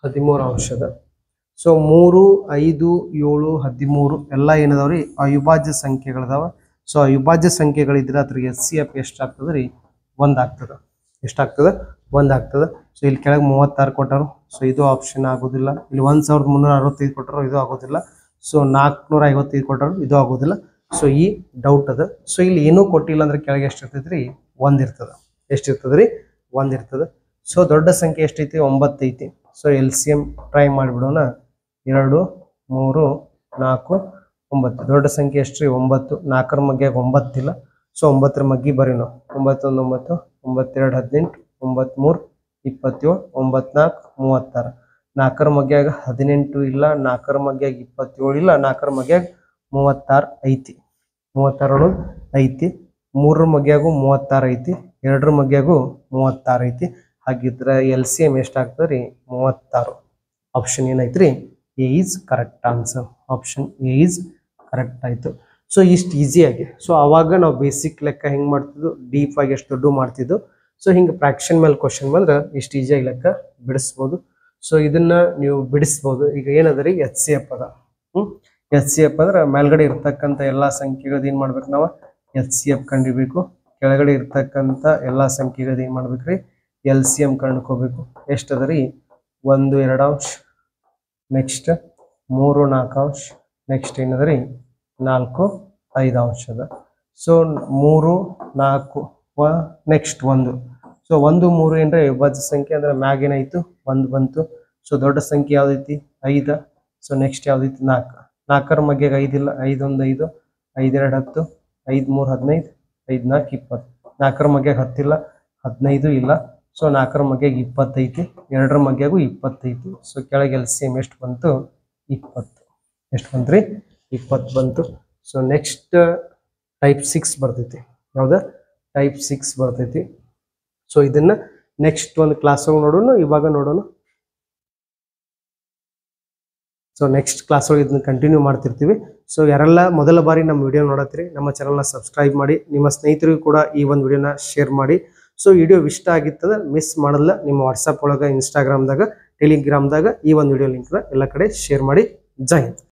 13 ಅಂಶದ. ಸೊ 3, 5, 7, 13 ಎಲ್ಲ ಏನದಾವ್ರಿ ಅವಿಭಾಜ್ಯ ಸಂಖ್ಯೆಗಳದಾವ. ಸೊ ಅವಿಭಾಜ್ಯ ಸಂಖ್ಯೆಗಳಿದ್ರೆ ಅದ್ರಿಗೆ HCF ಎಷ್ಟಾಗ್ತದೆ ರೀ 1 ಆಗ್ತದೆ. ಎಷ್ಟಾಗ್ತದೆ 1 ಆಗ್ತದೆ. ಸೊ ಇಲ್ಲಿ ಕೆಳಗೆ 36 ಕೊಟ್ಟರು. ಸೊ ಇದು ಆಪ್ಷನ್ ಆಗೋದಿಲ್ಲ. ಇಲ್ಲಿ 1365 ಕೊಟ್ಟರು, ಇದು ಆಗೋದಿಲ್ಲ. ಸೊ 455 ಕೊಟ್ಟರು, ಇದು ಆಗೋದಿಲ್ಲ. ಸೊ ಈ ಡೌಟ್ ಅದ. ಸೊ ಇಲ್ಲಿ ಏನೂ ಕೊಟ್ಟಿಲ್ಲ ಅಂದ್ರೆ ಕೆಳಗೆ ಎಷ್ಟಿರ್ತೈತಿ ರೀ 1 ಇರ್ತದೆ. ಎಷ್ಟಿರ್ತದೆ ರೀ 1 ಇರ್ತದೆ. ಸೊ ದೊಡ್ಡ ಸಂಖ್ಯೆ ಎಷ್ಟೈತಿ 9 ಐತಿ. ಸೊ LCM ಟ್ರೈ ಮಾಡಿಬಿಡೋಣ. 2, 3, 4, 9. ದೊಡ್ಡ ಸಂಖ್ಯೆ ಎಷ್ಟು ರೀ 9. 4ರ ಮಗ್ಗಿಯಾಗ 9 ಇಲ್ಲ. ಸೊ 9ರ ಮಗ್ಗಿ ಬರೀ ನಾವು 9, 1, 9, 9, 2, 18, 9, 3, 27, 9, 4, 36. 4ರ ಮಗ್ಗಿಯಾಗ 18 ಇಲ್ಲ, 4ರ ಮಗ್ಗಿಯಾಗ 27 ಇಲ್ಲ, 4ರ ಮಗ್ಗಿಯಾಗ 36 ಐತಿ. 36 ಐತಿ. 3ರ ಮಗ್ಗಿಯಾಗೂ 36 ಐತಿ. 2ರ ಮಗ್ಗಿಯಾಗೂ 36 ಐತಿ. ಹಾಗಿದ್ರೆ LCM ಎಷ್ಟಾಗ್ತದೆ ರೀ 36. ಆಪ್ಷನ್ ಏನೈತ್ರಿ A is correct answer. Option A is correct ಆಯ್ತು. ಸೊ ಇಷ್ಟು ಈಸಿಯಾಗಿ. ಸೊ ಅವಾಗ ನಾವು ಬೇಸಿಕ್ ಲೆಕ್ಕ ಹೆಂಗೆ ಮಾಡ್ತಿದ್ವು, ಡೀಪ್ ಆಗಿ ಎಷ್ಟು ದೊಡ್ಡ ಮಾಡ್ತಿದ್ದು. ಸೊ ಹಿಂಗೆ ಫ್ರಾಕ್ಷನ್ ಮೇಲೆ ಕ್ವಶನ್ ಬಂದ್ರೆ ಇಷ್ಟು ಈಸಿಯಾಗಿ ಲೆಕ್ಕ ಬಿಡಿಸ್ಬೋದು. ಸೊ ಇದನ್ನ ನೀವು ಬಿಡಿಸ್ಬೋದು. ಈಗ ಏನದ ರೀ HCF ಅದ. HCF ಅಂದ್ರೆ ಮೇಲ್ಗಡೆ ಇರ್ತಕ್ಕಂಥ ಎಲ್ಲ ಸಂಖ್ಯೆಗಳದ್ದು ಏನು ಮಾಡ್ಬೇಕು ನಾವು HCF ಕಂಡಿಬೇಕು. ಕೆಳಗಡೆ ಇರ್ತಕ್ಕಂಥ ಎಲ್ಲ ಸಂಖ್ಯೆಗಳದ್ದು ಏನು ಮಾಡ್ಬೇಕ್ರಿ LCM ಕಂಡುಕೋಬೇಕು. ಎಷ್ಟದ ರೀ 1, 2 ಅಂಶ. ನೆಕ್ಸ್ಟ್ 3, 4 ಅಂಶ. ನೆಕ್ಸ್ಟ್ ಏನದ ರೀ 4, 5 ಅಂಶದ. So 3, 4 next 1. ಸೊ 1, 3 ಏನ್ರೆ ಅವಿಭಾಜ್ಯ ಸಂಖ್ಯೆ ಅಂದ್ರೆ ಮ್ಯಾಗ ಏನಾಯ್ತು 1 ಬಂತು. ಸೊ ದೊಡ್ಡ ಸಂಖ್ಯೆ ಯಾವ್ದೈತಿ 5. So next ಯಾವ್ದೈತಿ 4. 4ರ ಮಗ್ಗಿಯಾಗ 5 ಇಲ್ಲ. 5, 1, 5, 5, 2, 10, 5, 3, 15, 5, 4, 20. 4ರ ಮಗ್ಗಿಯಾಗ 10 ಇಲ್ಲ, 15 ಇಲ್ಲ. ಸೊ 4ರ ಮಗ್ಗಿಯಾಗ 20 ಐತಿ. 2ರ ಮಗ್ಗಿಯಾಗೂ 20 ಐತಿ. ಸೊ ಕೆಳಗೆ LCM ಎಷ್ಟು ಬಂತು 20. ಎಷ್ಟು ಬಂತ್ರಿ 20 ಬಂತು. ಸೊ ನೆಕ್ಸ್ಟ್ ಟೈಪ್ 6 ಬರ್ತೈತಿ. ಯಾವ್ದ ಟೈಪ್ 6 ಬರ್ತೈತಿ. ಸೊ ಇದನ್ನ ನೆಕ್ಸ್ಟ್ ಒಂದು ಕ್ಲಾಸ್ ನೋಡೋಣ. ಇವಾಗ ನೋಡೋಣ. ಸೊ ನೆಕ್ಸ್ಟ್ ಕ್ಲಾಸ್ ಒಳಗೆ ಇದನ್ನ ಕಂಟಿನ್ಯೂ ಮಾಡ್ತಿರ್ತೀವಿ. ಸೊ ಯಾರೆಲ್ಲ ಮೊದಲ ಬಾರಿ ನಮ್ಮ ವಿಡಿಯೋ ನೋಡತ್ತೀರಿ ನಮ್ಮ ಚಾನಲ್ನ ಸಬ್ಸ್ಕ್ರೈಬ್ ಮಾಡಿ, ನಿಮ್ಮ ಸ್ನೇಹಿತರಿಗೂ ಕೂಡ ಈ ಒಂದು ವಿಡಿಯೋನ ಶೇರ್ ಮಾಡಿ. ಸೊ ವಿಡಿಯೋ ಇಷ್ಟ ಆಗಿತ್ತದ ಮಿಸ್ ಮಾಡಲ್ಲ, ನಿಮ್ಮ ವಾಟ್ಸಪ್ ಒಳಗೆ, ಇನ್ಸ್ಟಾಗ್ರಾಮ್ದಾಗ, ಟೆಲಿಗ್ರಾಮ್ದಾಗ ಈ ಒಂದು ವಿಡಿಯೋ ಲಿಂಕ್ನ ಎಲ್ಲ ಕಡೆ ಶೇರ್ ಮಾಡಿ. ಜೈ ಹಿಂದ್.